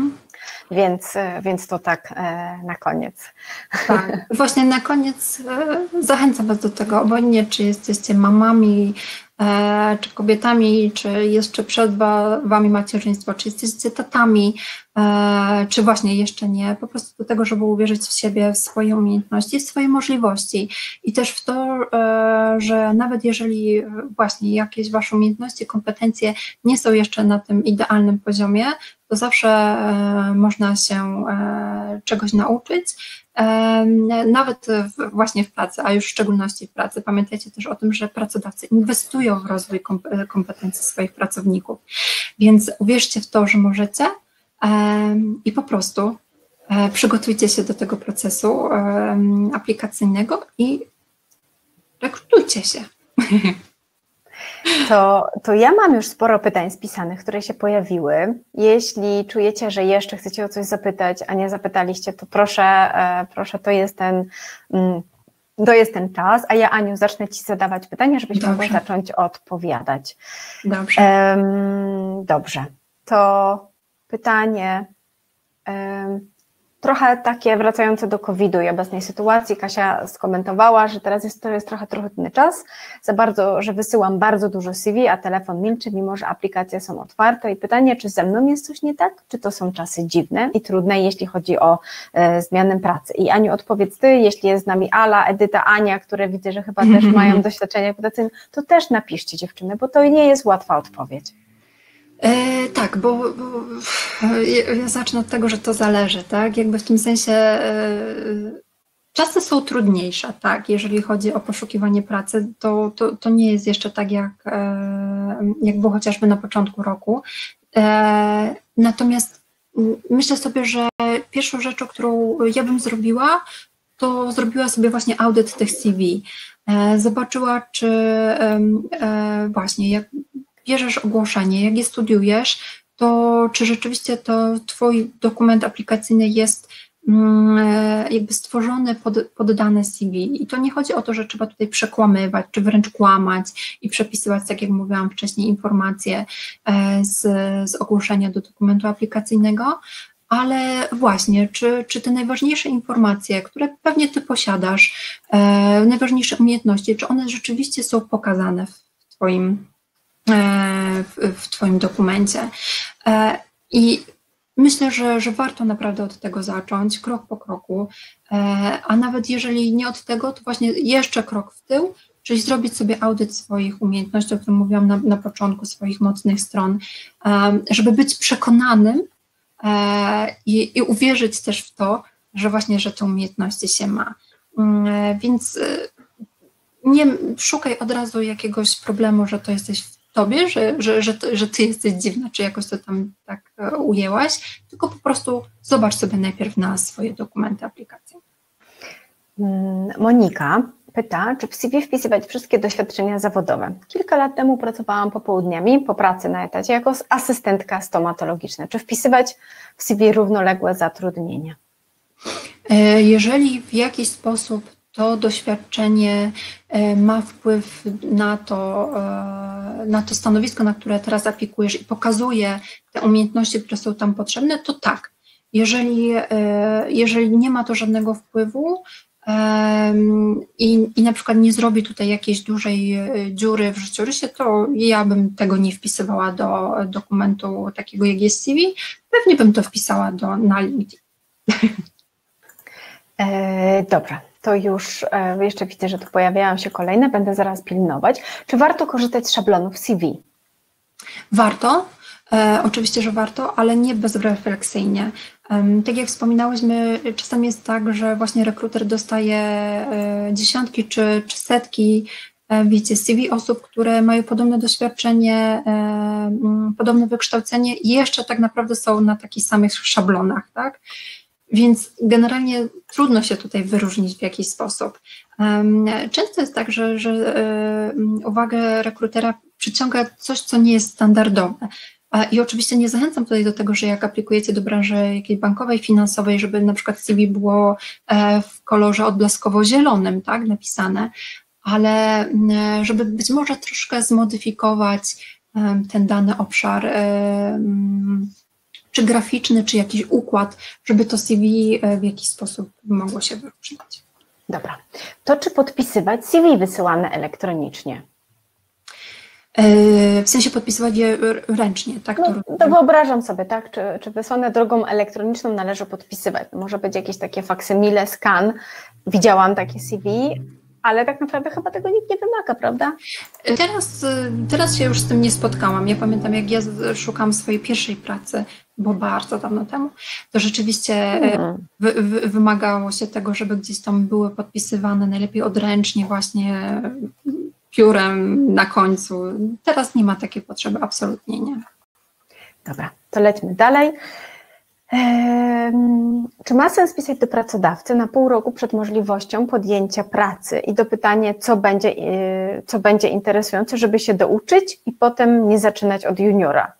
Więc to tak na koniec. Tak, właśnie na koniec zachęcam Was do tego, obojętnie czy jesteście mamami, czy kobietami, czy jeszcze przed Wami macierzyństwo, czy jesteście tatami, czy właśnie jeszcze nie, po prostu do tego, żeby uwierzyć w siebie, w swoje umiejętności, w swoje możliwości i też w to, że nawet jeżeli właśnie jakieś Wasze umiejętności, kompetencje nie są jeszcze na tym idealnym poziomie, to zawsze można się czegoś nauczyć, nawet właśnie w pracy, a już w szczególności w pracy. Pamiętajcie też o tym, że pracodawcy inwestują w rozwój kompetencji swoich pracowników, więc uwierzcie w to, że możecie i po prostu przygotujcie się do tego procesu aplikacyjnego i rekrutujcie się. To ja mam już sporo pytań spisanych, które się pojawiły. Jeśli czujecie, że jeszcze chcecie o coś zapytać, a nie zapytaliście, to proszę, to jest ten czas, a ja, Aniu, zacznę Ci zadawać pytania, żebyś mogła zacząć odpowiadać. Dobrze. To pytanie trochę takie wracające do COVID-u i obecnej sytuacji. Kasia skomentowała, że teraz to jest trochę trudny czas, że wysyłam bardzo dużo CV, a telefon milczy, mimo że aplikacje są otwarte. I pytanie, czy ze mną jest coś nie tak, czy to są czasy dziwne i trudne, jeśli chodzi o zmianę pracy. I Aniu, odpowiedz Ty, jeśli jest z nami Ala, Edyta, Ania, które widzę, że chyba też mają doświadczenia rekrutacyjne, to też napiszcie, dziewczyny, bo to nie jest łatwa odpowiedź. Tak, bo ja zacznę od tego, że to zależy, tak? Jakby w tym sensie czasy są trudniejsze, tak? Jeżeli chodzi o poszukiwanie pracy, to nie jest jeszcze tak, jak było chociażby na początku roku. Natomiast myślę sobie, że pierwszą rzeczą, którą ja bym zrobiła, to zrobiła sobie właśnie audyt tych CV. Zobaczyła, czy właśnie jak bierzesz ogłoszenie, jak je studiujesz, to czy rzeczywiście to twój dokument aplikacyjny jest jakby stworzony pod dane CV. I to nie chodzi o to, że trzeba tutaj przekłamywać, czy wręcz kłamać i przepisywać, tak jak mówiłam wcześniej, informacje z ogłoszenia do dokumentu aplikacyjnego, ale właśnie, czy te najważniejsze informacje, które pewnie ty posiadasz, najważniejsze umiejętności, czy one rzeczywiście są pokazane w twoim dokumencie. I myślę, że warto naprawdę od tego zacząć, krok po kroku, a nawet jeżeli nie od tego, to właśnie jeszcze krok w tył, czyli zrobić sobie audyt swoich umiejętności, o którym mówiłam na początku, swoich mocnych stron, żeby być przekonanym i uwierzyć też w to, że właśnie, że te umiejętności się ma. Więc nie szukaj od razu jakiegoś problemu, że to jesteś w tobie, że ty jesteś dziwna, czy jakoś to tam tak ujęłaś, tylko po prostu zobacz sobie najpierw na swoje dokumenty aplikacyjne. Monika pyta, czy w CV wpisywać wszystkie doświadczenia zawodowe. Kilka lat temu pracowałam popołudniami po pracy na etacie jako asystentka stomatologiczna. Czy wpisywać w CV równoległe zatrudnienia? Jeżeli w jakiś sposób to doświadczenie ma wpływ na to stanowisko, na które teraz aplikujesz i pokazuje te umiejętności, które są tam potrzebne, to tak. Jeżeli nie ma to żadnego wpływu i na przykład nie zrobi tutaj jakiejś dużej dziury w życiorysie, to ja bym tego nie wpisywała do dokumentu takiego jak jest CV. Pewnie bym to wpisała na LinkedIn. Dobra. To już jeszcze widzę, że tu pojawiają się kolejne, będę zaraz pilnować. Czy warto korzystać z szablonów CV? Warto, oczywiście, że warto, ale nie bezrefleksyjnie. Tak jak wspominałyśmy, czasami jest tak, że właśnie rekruter dostaje dziesiątki czy setki, wiecie, CV osób, które mają podobne doświadczenie, podobne wykształcenie i jeszcze tak naprawdę są na takich samych szablonach, tak? Więc generalnie trudno się tutaj wyróżnić w jakiś sposób. Często jest tak, że uwagę rekrutera przyciąga coś, co nie jest standardowe. I oczywiście nie zachęcam tutaj do tego, że jak aplikujecie do branży jakiejś bankowej, finansowej, żeby na przykład CV było w kolorze odblaskowo-zielonym, tak, napisane, ale żeby być może troszkę zmodyfikować ten dany obszar, czy graficzny, czy jakiś układ, żeby to CV w jakiś sposób mogło się wyróżnić. Dobra. To czy podpisywać CV wysyłane elektronicznie? W sensie podpisywać je ręcznie, tak? To wyobrażam sobie, tak? Czy wysłane drogą elektroniczną należy podpisywać? Może być jakieś takie faksymile, skan. Widziałam takie CV, ale tak naprawdę chyba tego nikt nie wymaga, prawda? Teraz się już z tym nie spotkałam. Ja pamiętam, jak ja szukałam swojej pierwszej pracy, bo bardzo dawno temu, to rzeczywiście wymagało się tego, żeby gdzieś tam były podpisywane, najlepiej odręcznie, właśnie piórem na końcu. Teraz nie ma takiej potrzeby, absolutnie nie. Dobra, to lećmy dalej. Czy ma sens pisać do pracodawcy na pół roku przed możliwością podjęcia pracy i dopytanie, co będzie interesujące, żeby się douczyć i potem nie zaczynać od juniora?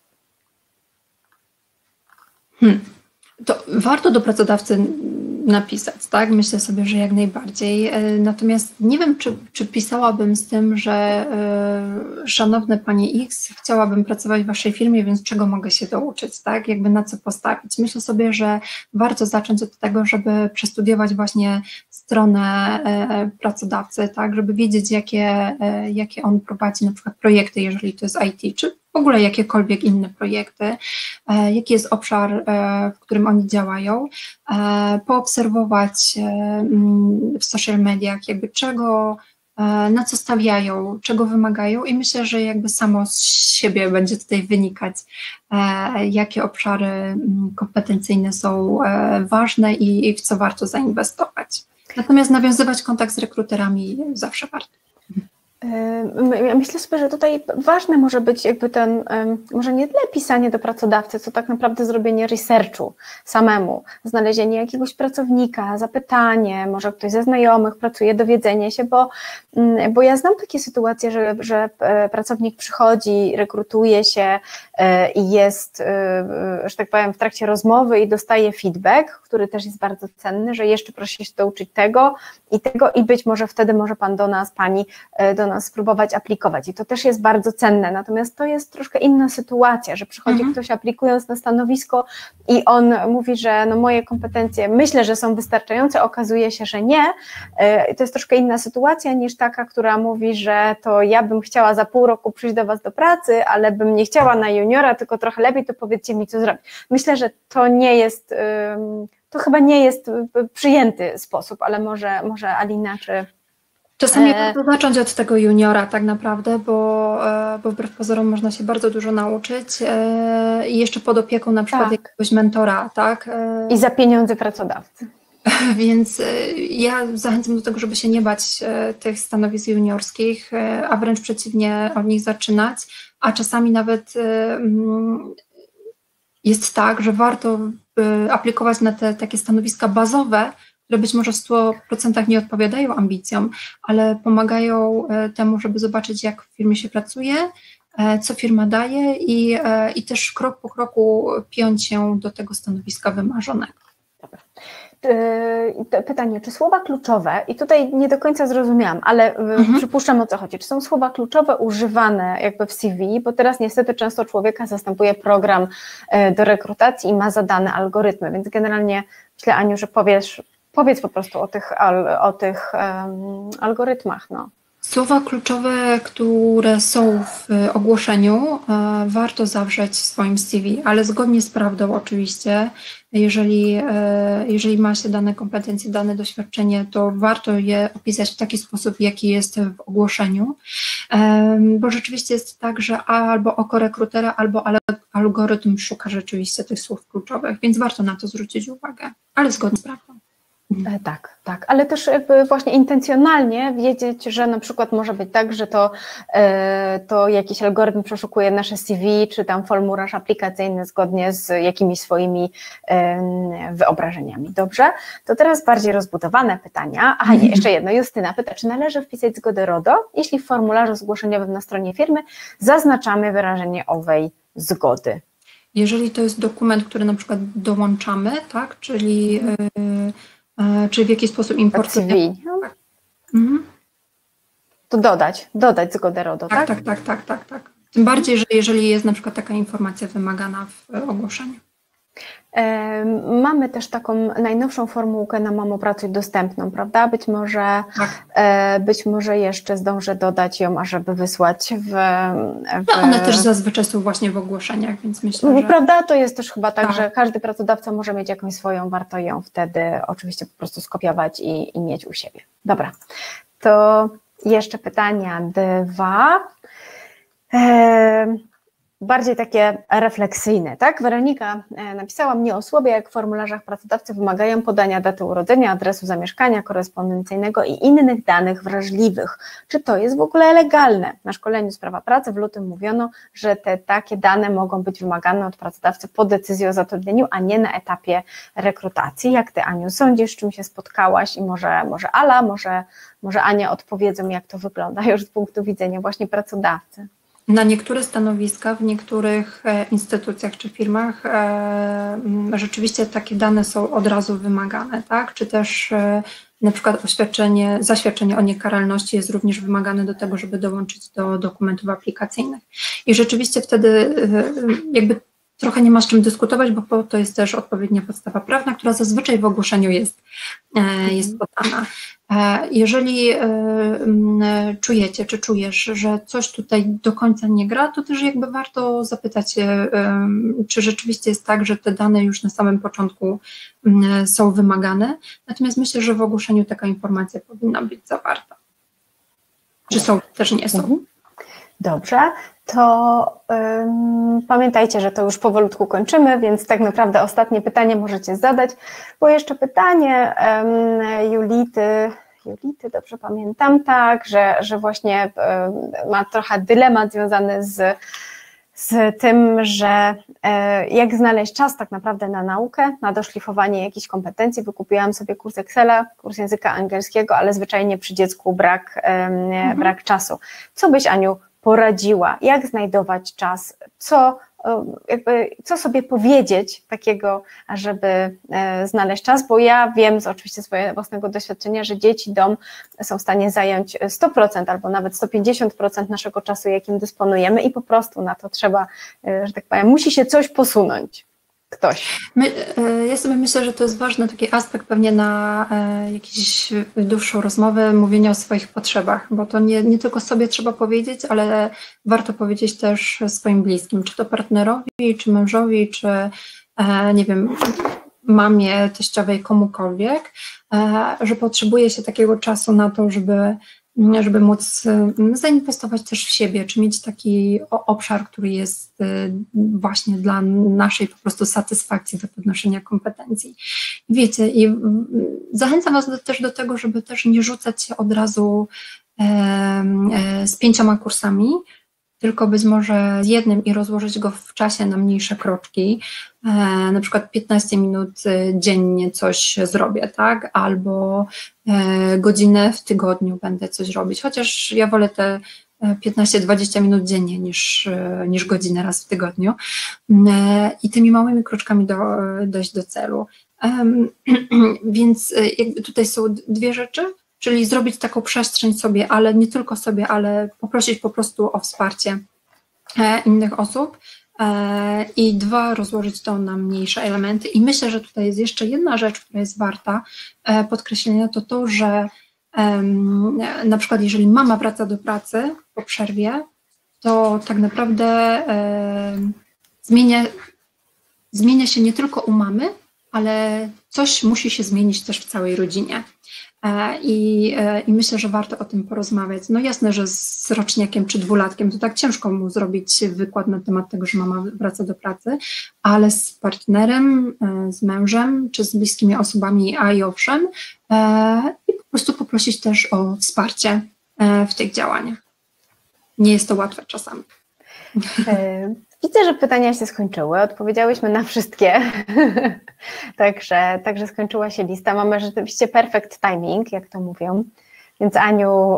To warto do pracodawcy napisać, tak? Myślę sobie, że jak najbardziej. Natomiast nie wiem, czy pisałabym z tym, że szanowne Panie X, chciałabym pracować w Waszej firmie, więc czego mogę się douczyć, tak? Jakby na co postawić. Myślę sobie, że warto zacząć od tego, żeby przestudiować właśnie stronę pracodawcy, tak? Żeby wiedzieć, jakie on prowadzi na przykład projekty, jeżeli to jest IT, czy w ogóle jakiekolwiek inne projekty, jaki jest obszar, w którym oni działają, poobserwować w social mediach, jakby czego, na co stawiają, czego wymagają i myślę, że jakby samo z siebie będzie tutaj wynikać, jakie obszary kompetencyjne są ważne i w co warto zainwestować. Natomiast nawiązywać kontakt z rekruterami zawsze warto. Ja myślę sobie, że tutaj ważne może być jakby ten, może nie tyle pisanie do pracodawcy, co tak naprawdę zrobienie researchu samemu, znalezienie jakiegoś pracownika, zapytanie, może ktoś ze znajomych pracuje, dowiedzenie się, bo ja znam takie sytuacje, że pracownik przychodzi, rekrutuje się i jest, że tak powiem, w trakcie rozmowy i dostaje feedback, który też jest bardzo cenny, że jeszcze proszę się douczyć tego i być może wtedy może pan do nas, pani do nas spróbować aplikować i to też jest bardzo cenne, natomiast to jest troszkę inna sytuacja, że przychodzi ktoś aplikując na stanowisko i on mówi, że no moje kompetencje myślę, że są wystarczające, okazuje się, że nie. To jest troszkę inna sytuacja niż taka, która mówi, że to ja bym chciała za pół roku przyjść do was do pracy, ale bym nie chciała na juniora, tylko trochę lepiej, to powiedzcie mi, co zrobić. Myślę, że to nie jest, to chyba nie jest przyjęty sposób, ale może Alina, czy... Czasami warto zacząć od tego juniora tak naprawdę, bo wbrew pozorom można się bardzo dużo nauczyć i jeszcze pod opieką na przykład jakiegoś mentora, tak? I za pieniądze pracodawcy. Więc ja zachęcam do tego, żeby się nie bać tych stanowisk juniorskich, a wręcz przeciwnie, od nich zaczynać, a czasami nawet jest tak, że warto aplikować na te takie stanowiska bazowe, które być może w 100% nie odpowiadają ambicjom, ale pomagają temu, żeby zobaczyć, jak w firmie się pracuje, co firma daje i też krok po kroku piąć się do tego stanowiska wymarzonego. Dobra. Pytanie, czy słowa kluczowe, i tutaj nie do końca zrozumiałam, ale przypuszczam, o co chodzi, czy są słowa kluczowe używane jakby w CV, bo teraz niestety często człowieka zastępuje program do rekrutacji i ma zadane algorytmy, więc generalnie myślę, Aniu, że powiedz po prostu o tych algorytmach. No. Słowa kluczowe, które są w ogłoszeniu, warto zawrzeć w swoim CV, ale zgodnie z prawdą oczywiście. Jeżeli ma się dane kompetencje, dane doświadczenie, to warto je opisać w taki sposób, jaki jest w ogłoszeniu, bo rzeczywiście jest tak, że albo oko rekrutera, albo algorytm szuka rzeczywiście tych słów kluczowych, więc warto na to zwrócić uwagę, ale zgodnie z prawdą. Tak, ale też jakby właśnie intencjonalnie wiedzieć, że na przykład może być tak, że to jakiś algorytm przeszukuje nasze CV, czy tam formularz aplikacyjny zgodnie z jakimiś swoimi wyobrażeniami. Dobrze? To teraz bardziej rozbudowane pytania. Aha, nie, jeszcze jedno. Justyna pyta, czy należy wpisać zgodę RODO, jeśli w formularzu zgłoszeniowym na stronie firmy zaznaczamy wyrażenie owej zgody? Jeżeli to jest dokument, który na przykład dołączamy, tak, czyli w jakiś sposób importujemy. To dodać zgodę RODO, tak? Tak. Tym bardziej, że jeżeli jest na przykład taka informacja wymagana w ogłoszeniu. Mamy też taką najnowszą formułkę na Mamo Pracuj dostępną, prawda? Być może jeszcze zdążę dodać ją, ażeby wysłać one też zazwyczaj są właśnie w ogłoszeniach, więc myślę, że... Prawda? To jest też chyba tak, że każdy pracodawca może mieć jakąś swoją, warto ją wtedy oczywiście po prostu skopiować i mieć u siebie. Dobra, to jeszcze pytania 2. Bardziej takie refleksyjne, tak? Weronika napisała mnie o słobie, jak w formularzach pracodawcy wymagają podania daty urodzenia, adresu zamieszkania korespondencyjnego i innych danych wrażliwych. Czy to jest w ogóle legalne? Na szkoleniu z prawa pracy w lutym mówiono, że takie dane mogą być wymagane od pracodawcy po decyzji o zatrudnieniu, a nie na etapie rekrutacji. Jak ty, Aniu, sądzisz, z czym się spotkałaś i może Ala, może Ania odpowiedzą, jak to wygląda już z punktu widzenia właśnie pracodawcy. Na niektóre stanowiska, w niektórych instytucjach czy firmach rzeczywiście takie dane są od razu wymagane, tak? Czy też na przykład zaświadczenie o niekaralności jest również wymagane do tego, żeby dołączyć do dokumentów aplikacyjnych. I rzeczywiście wtedy jakby trochę nie ma z czym dyskutować, bo po to jest też odpowiednia podstawa prawna, która zazwyczaj w ogłoszeniu jest podana. Jeżeli czujecie, czy czujesz, że coś tutaj do końca nie gra, to też jakby warto zapytać się, czy rzeczywiście jest tak, że te dane już na samym początku są wymagane. Natomiast myślę, że w ogłoszeniu taka informacja powinna być zawarta. Czy są, też nie są. Dobrze, to pamiętajcie, że to już powolutku kończymy, więc tak naprawdę ostatnie pytanie możecie zadać, bo jeszcze pytanie Jolity, dobrze pamiętam, tak, że właśnie ma trochę dylemat związany z tym, że jak znaleźć czas tak naprawdę na naukę, na doszlifowanie jakichś kompetencji. Wykupiłam sobie kurs Excela, kurs języka angielskiego, ale zwyczajnie przy dziecku brak czasu. Co byś, Aniu, poradziła? Jak znajdować czas? Co sobie powiedzieć takiego, żeby znaleźć czas? Bo ja wiem oczywiście swojego własnego doświadczenia, że dzieci, dom są w stanie zająć 100% albo nawet 150% naszego czasu, jakim dysponujemy i po prostu na to trzeba, że tak powiem, musi się coś posunąć. Ktoś. Ja sobie myślę, że to jest ważny taki aspekt pewnie na jakąś dłuższą rozmowę, mówienia o swoich potrzebach, bo to nie tylko sobie trzeba powiedzieć, ale warto powiedzieć też swoim bliskim, czy to partnerowi, czy mężowi, czy nie wiem, mamie, teściowej, komukolwiek, że potrzebuje się takiego czasu na to, żeby móc zainwestować też w siebie, czy mieć taki obszar, który jest właśnie dla naszej po prostu satysfakcji do podnoszenia kompetencji. Wiecie, i zachęcam Was też do tego, żeby też nie rzucać się od razu z 5 kursami, tylko być może z jednym i rozłożyć go w czasie na mniejsze kroczki, na przykład 15 minut dziennie coś zrobię, tak, albo godzinę w tygodniu będę coś robić, chociaż ja wolę te 15-20 minut dziennie niż godzinę raz w tygodniu i tymi małymi kroczkami dojść do celu. Więc jakby tutaj są dwie rzeczy, czyli zrobić taką przestrzeń sobie, ale nie tylko sobie, ale poprosić po prostu o wsparcie innych osób i 2, rozłożyć to na mniejsze elementy. I myślę, że tutaj jest jeszcze jedna rzecz, która jest warta podkreślenia, to, że na przykład jeżeli mama wraca do pracy po przerwie, to tak naprawdę zmienia się nie tylko u mamy, ale coś musi się zmienić też w całej rodzinie. I myślę, że warto o tym porozmawiać. No jasne, że z roczniakiem czy 2-latkiem to tak ciężko mu zrobić wykład na temat tego, że mama wraca do pracy, ale z partnerem, z mężem czy z bliskimi osobami, a i owszem, i po prostu poprosić też o wsparcie w tych działaniach. Nie jest to łatwe czasami. Widzę, że pytania się skończyły, odpowiedziałyśmy na wszystkie, także skończyła się lista. Mamy rzeczywiście perfect timing, jak to mówią, więc Aniu,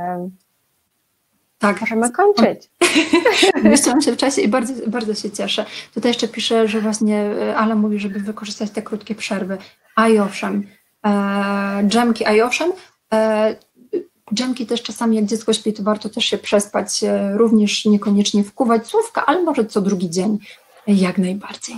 tak, możemy kończyć. Zmieściłam się w czasie i bardzo, bardzo się cieszę. Tutaj jeszcze piszę, że właśnie Ala mówi, żeby wykorzystać te krótkie przerwy. A i owszem, dżemki, a i owszem, dżemki też czasami, jak dziecko śpi, to warto też się przespać, również niekoniecznie wkuwać słówka, ale może co drugi dzień, jak najbardziej.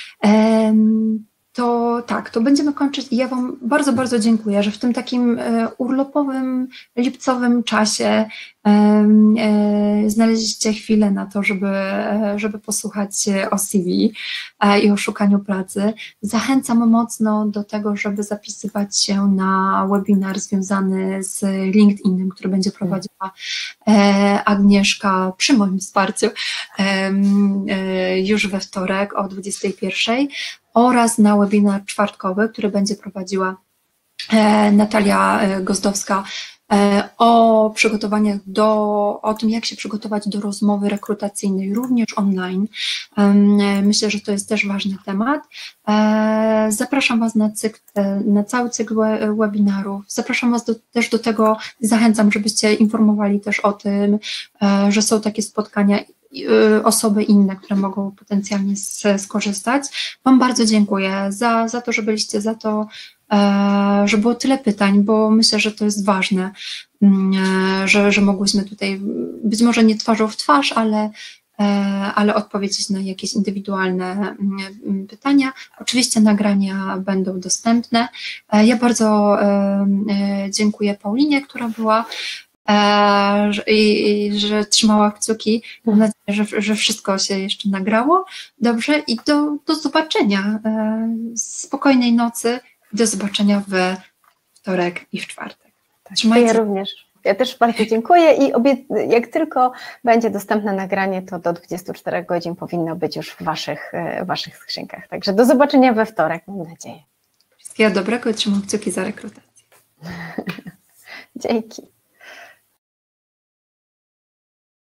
To tak, to będziemy kończyć i ja Wam bardzo, bardzo dziękuję, że w tym takim urlopowym, lipcowym czasie znaleźliście chwilę na to, żeby posłuchać o CV i o szukaniu pracy. Zachęcam mocno do tego, żeby zapisywać się na webinar związany z LinkedInem, który będzie prowadziła Agnieszka przy moim wsparciu już we wtorek o 21:00 oraz na webinar czwartkowy, który będzie prowadziła Natalia Gozdowska o przygotowaniach o tym, jak się przygotować do rozmowy rekrutacyjnej, również online. Myślę, że to jest też ważny temat. Zapraszam Was na cały cykl webinarów. Zapraszam Was też do tego, zachęcam, żebyście informowali też o tym, że są takie spotkania, osoby inne, które mogą potencjalnie skorzystać. Wam bardzo dziękuję za to, że byliście, za to, że było tyle pytań, bo myślę, że to jest ważne, że mogłyśmy tutaj być może nie twarzą w twarz, ale odpowiedzieć na jakieś indywidualne pytania. Oczywiście nagrania będą dostępne. Ja bardzo dziękuję Paulinie, która była że trzymała kciuki. Mam nadzieję, że wszystko się jeszcze nagrało. Dobrze i do zobaczenia. Spokojnej nocy. Do zobaczenia we wtorek i w czwartek. Trzymajcie. Ja również. Ja też bardzo dziękuję i jak tylko będzie dostępne nagranie, to do 24 godzin powinno być już w waszych skrzynkach. Także do zobaczenia we wtorek, mam nadzieję. Wszystkiego dobrego i trzymam kciuki za rekrutację. Dzięki.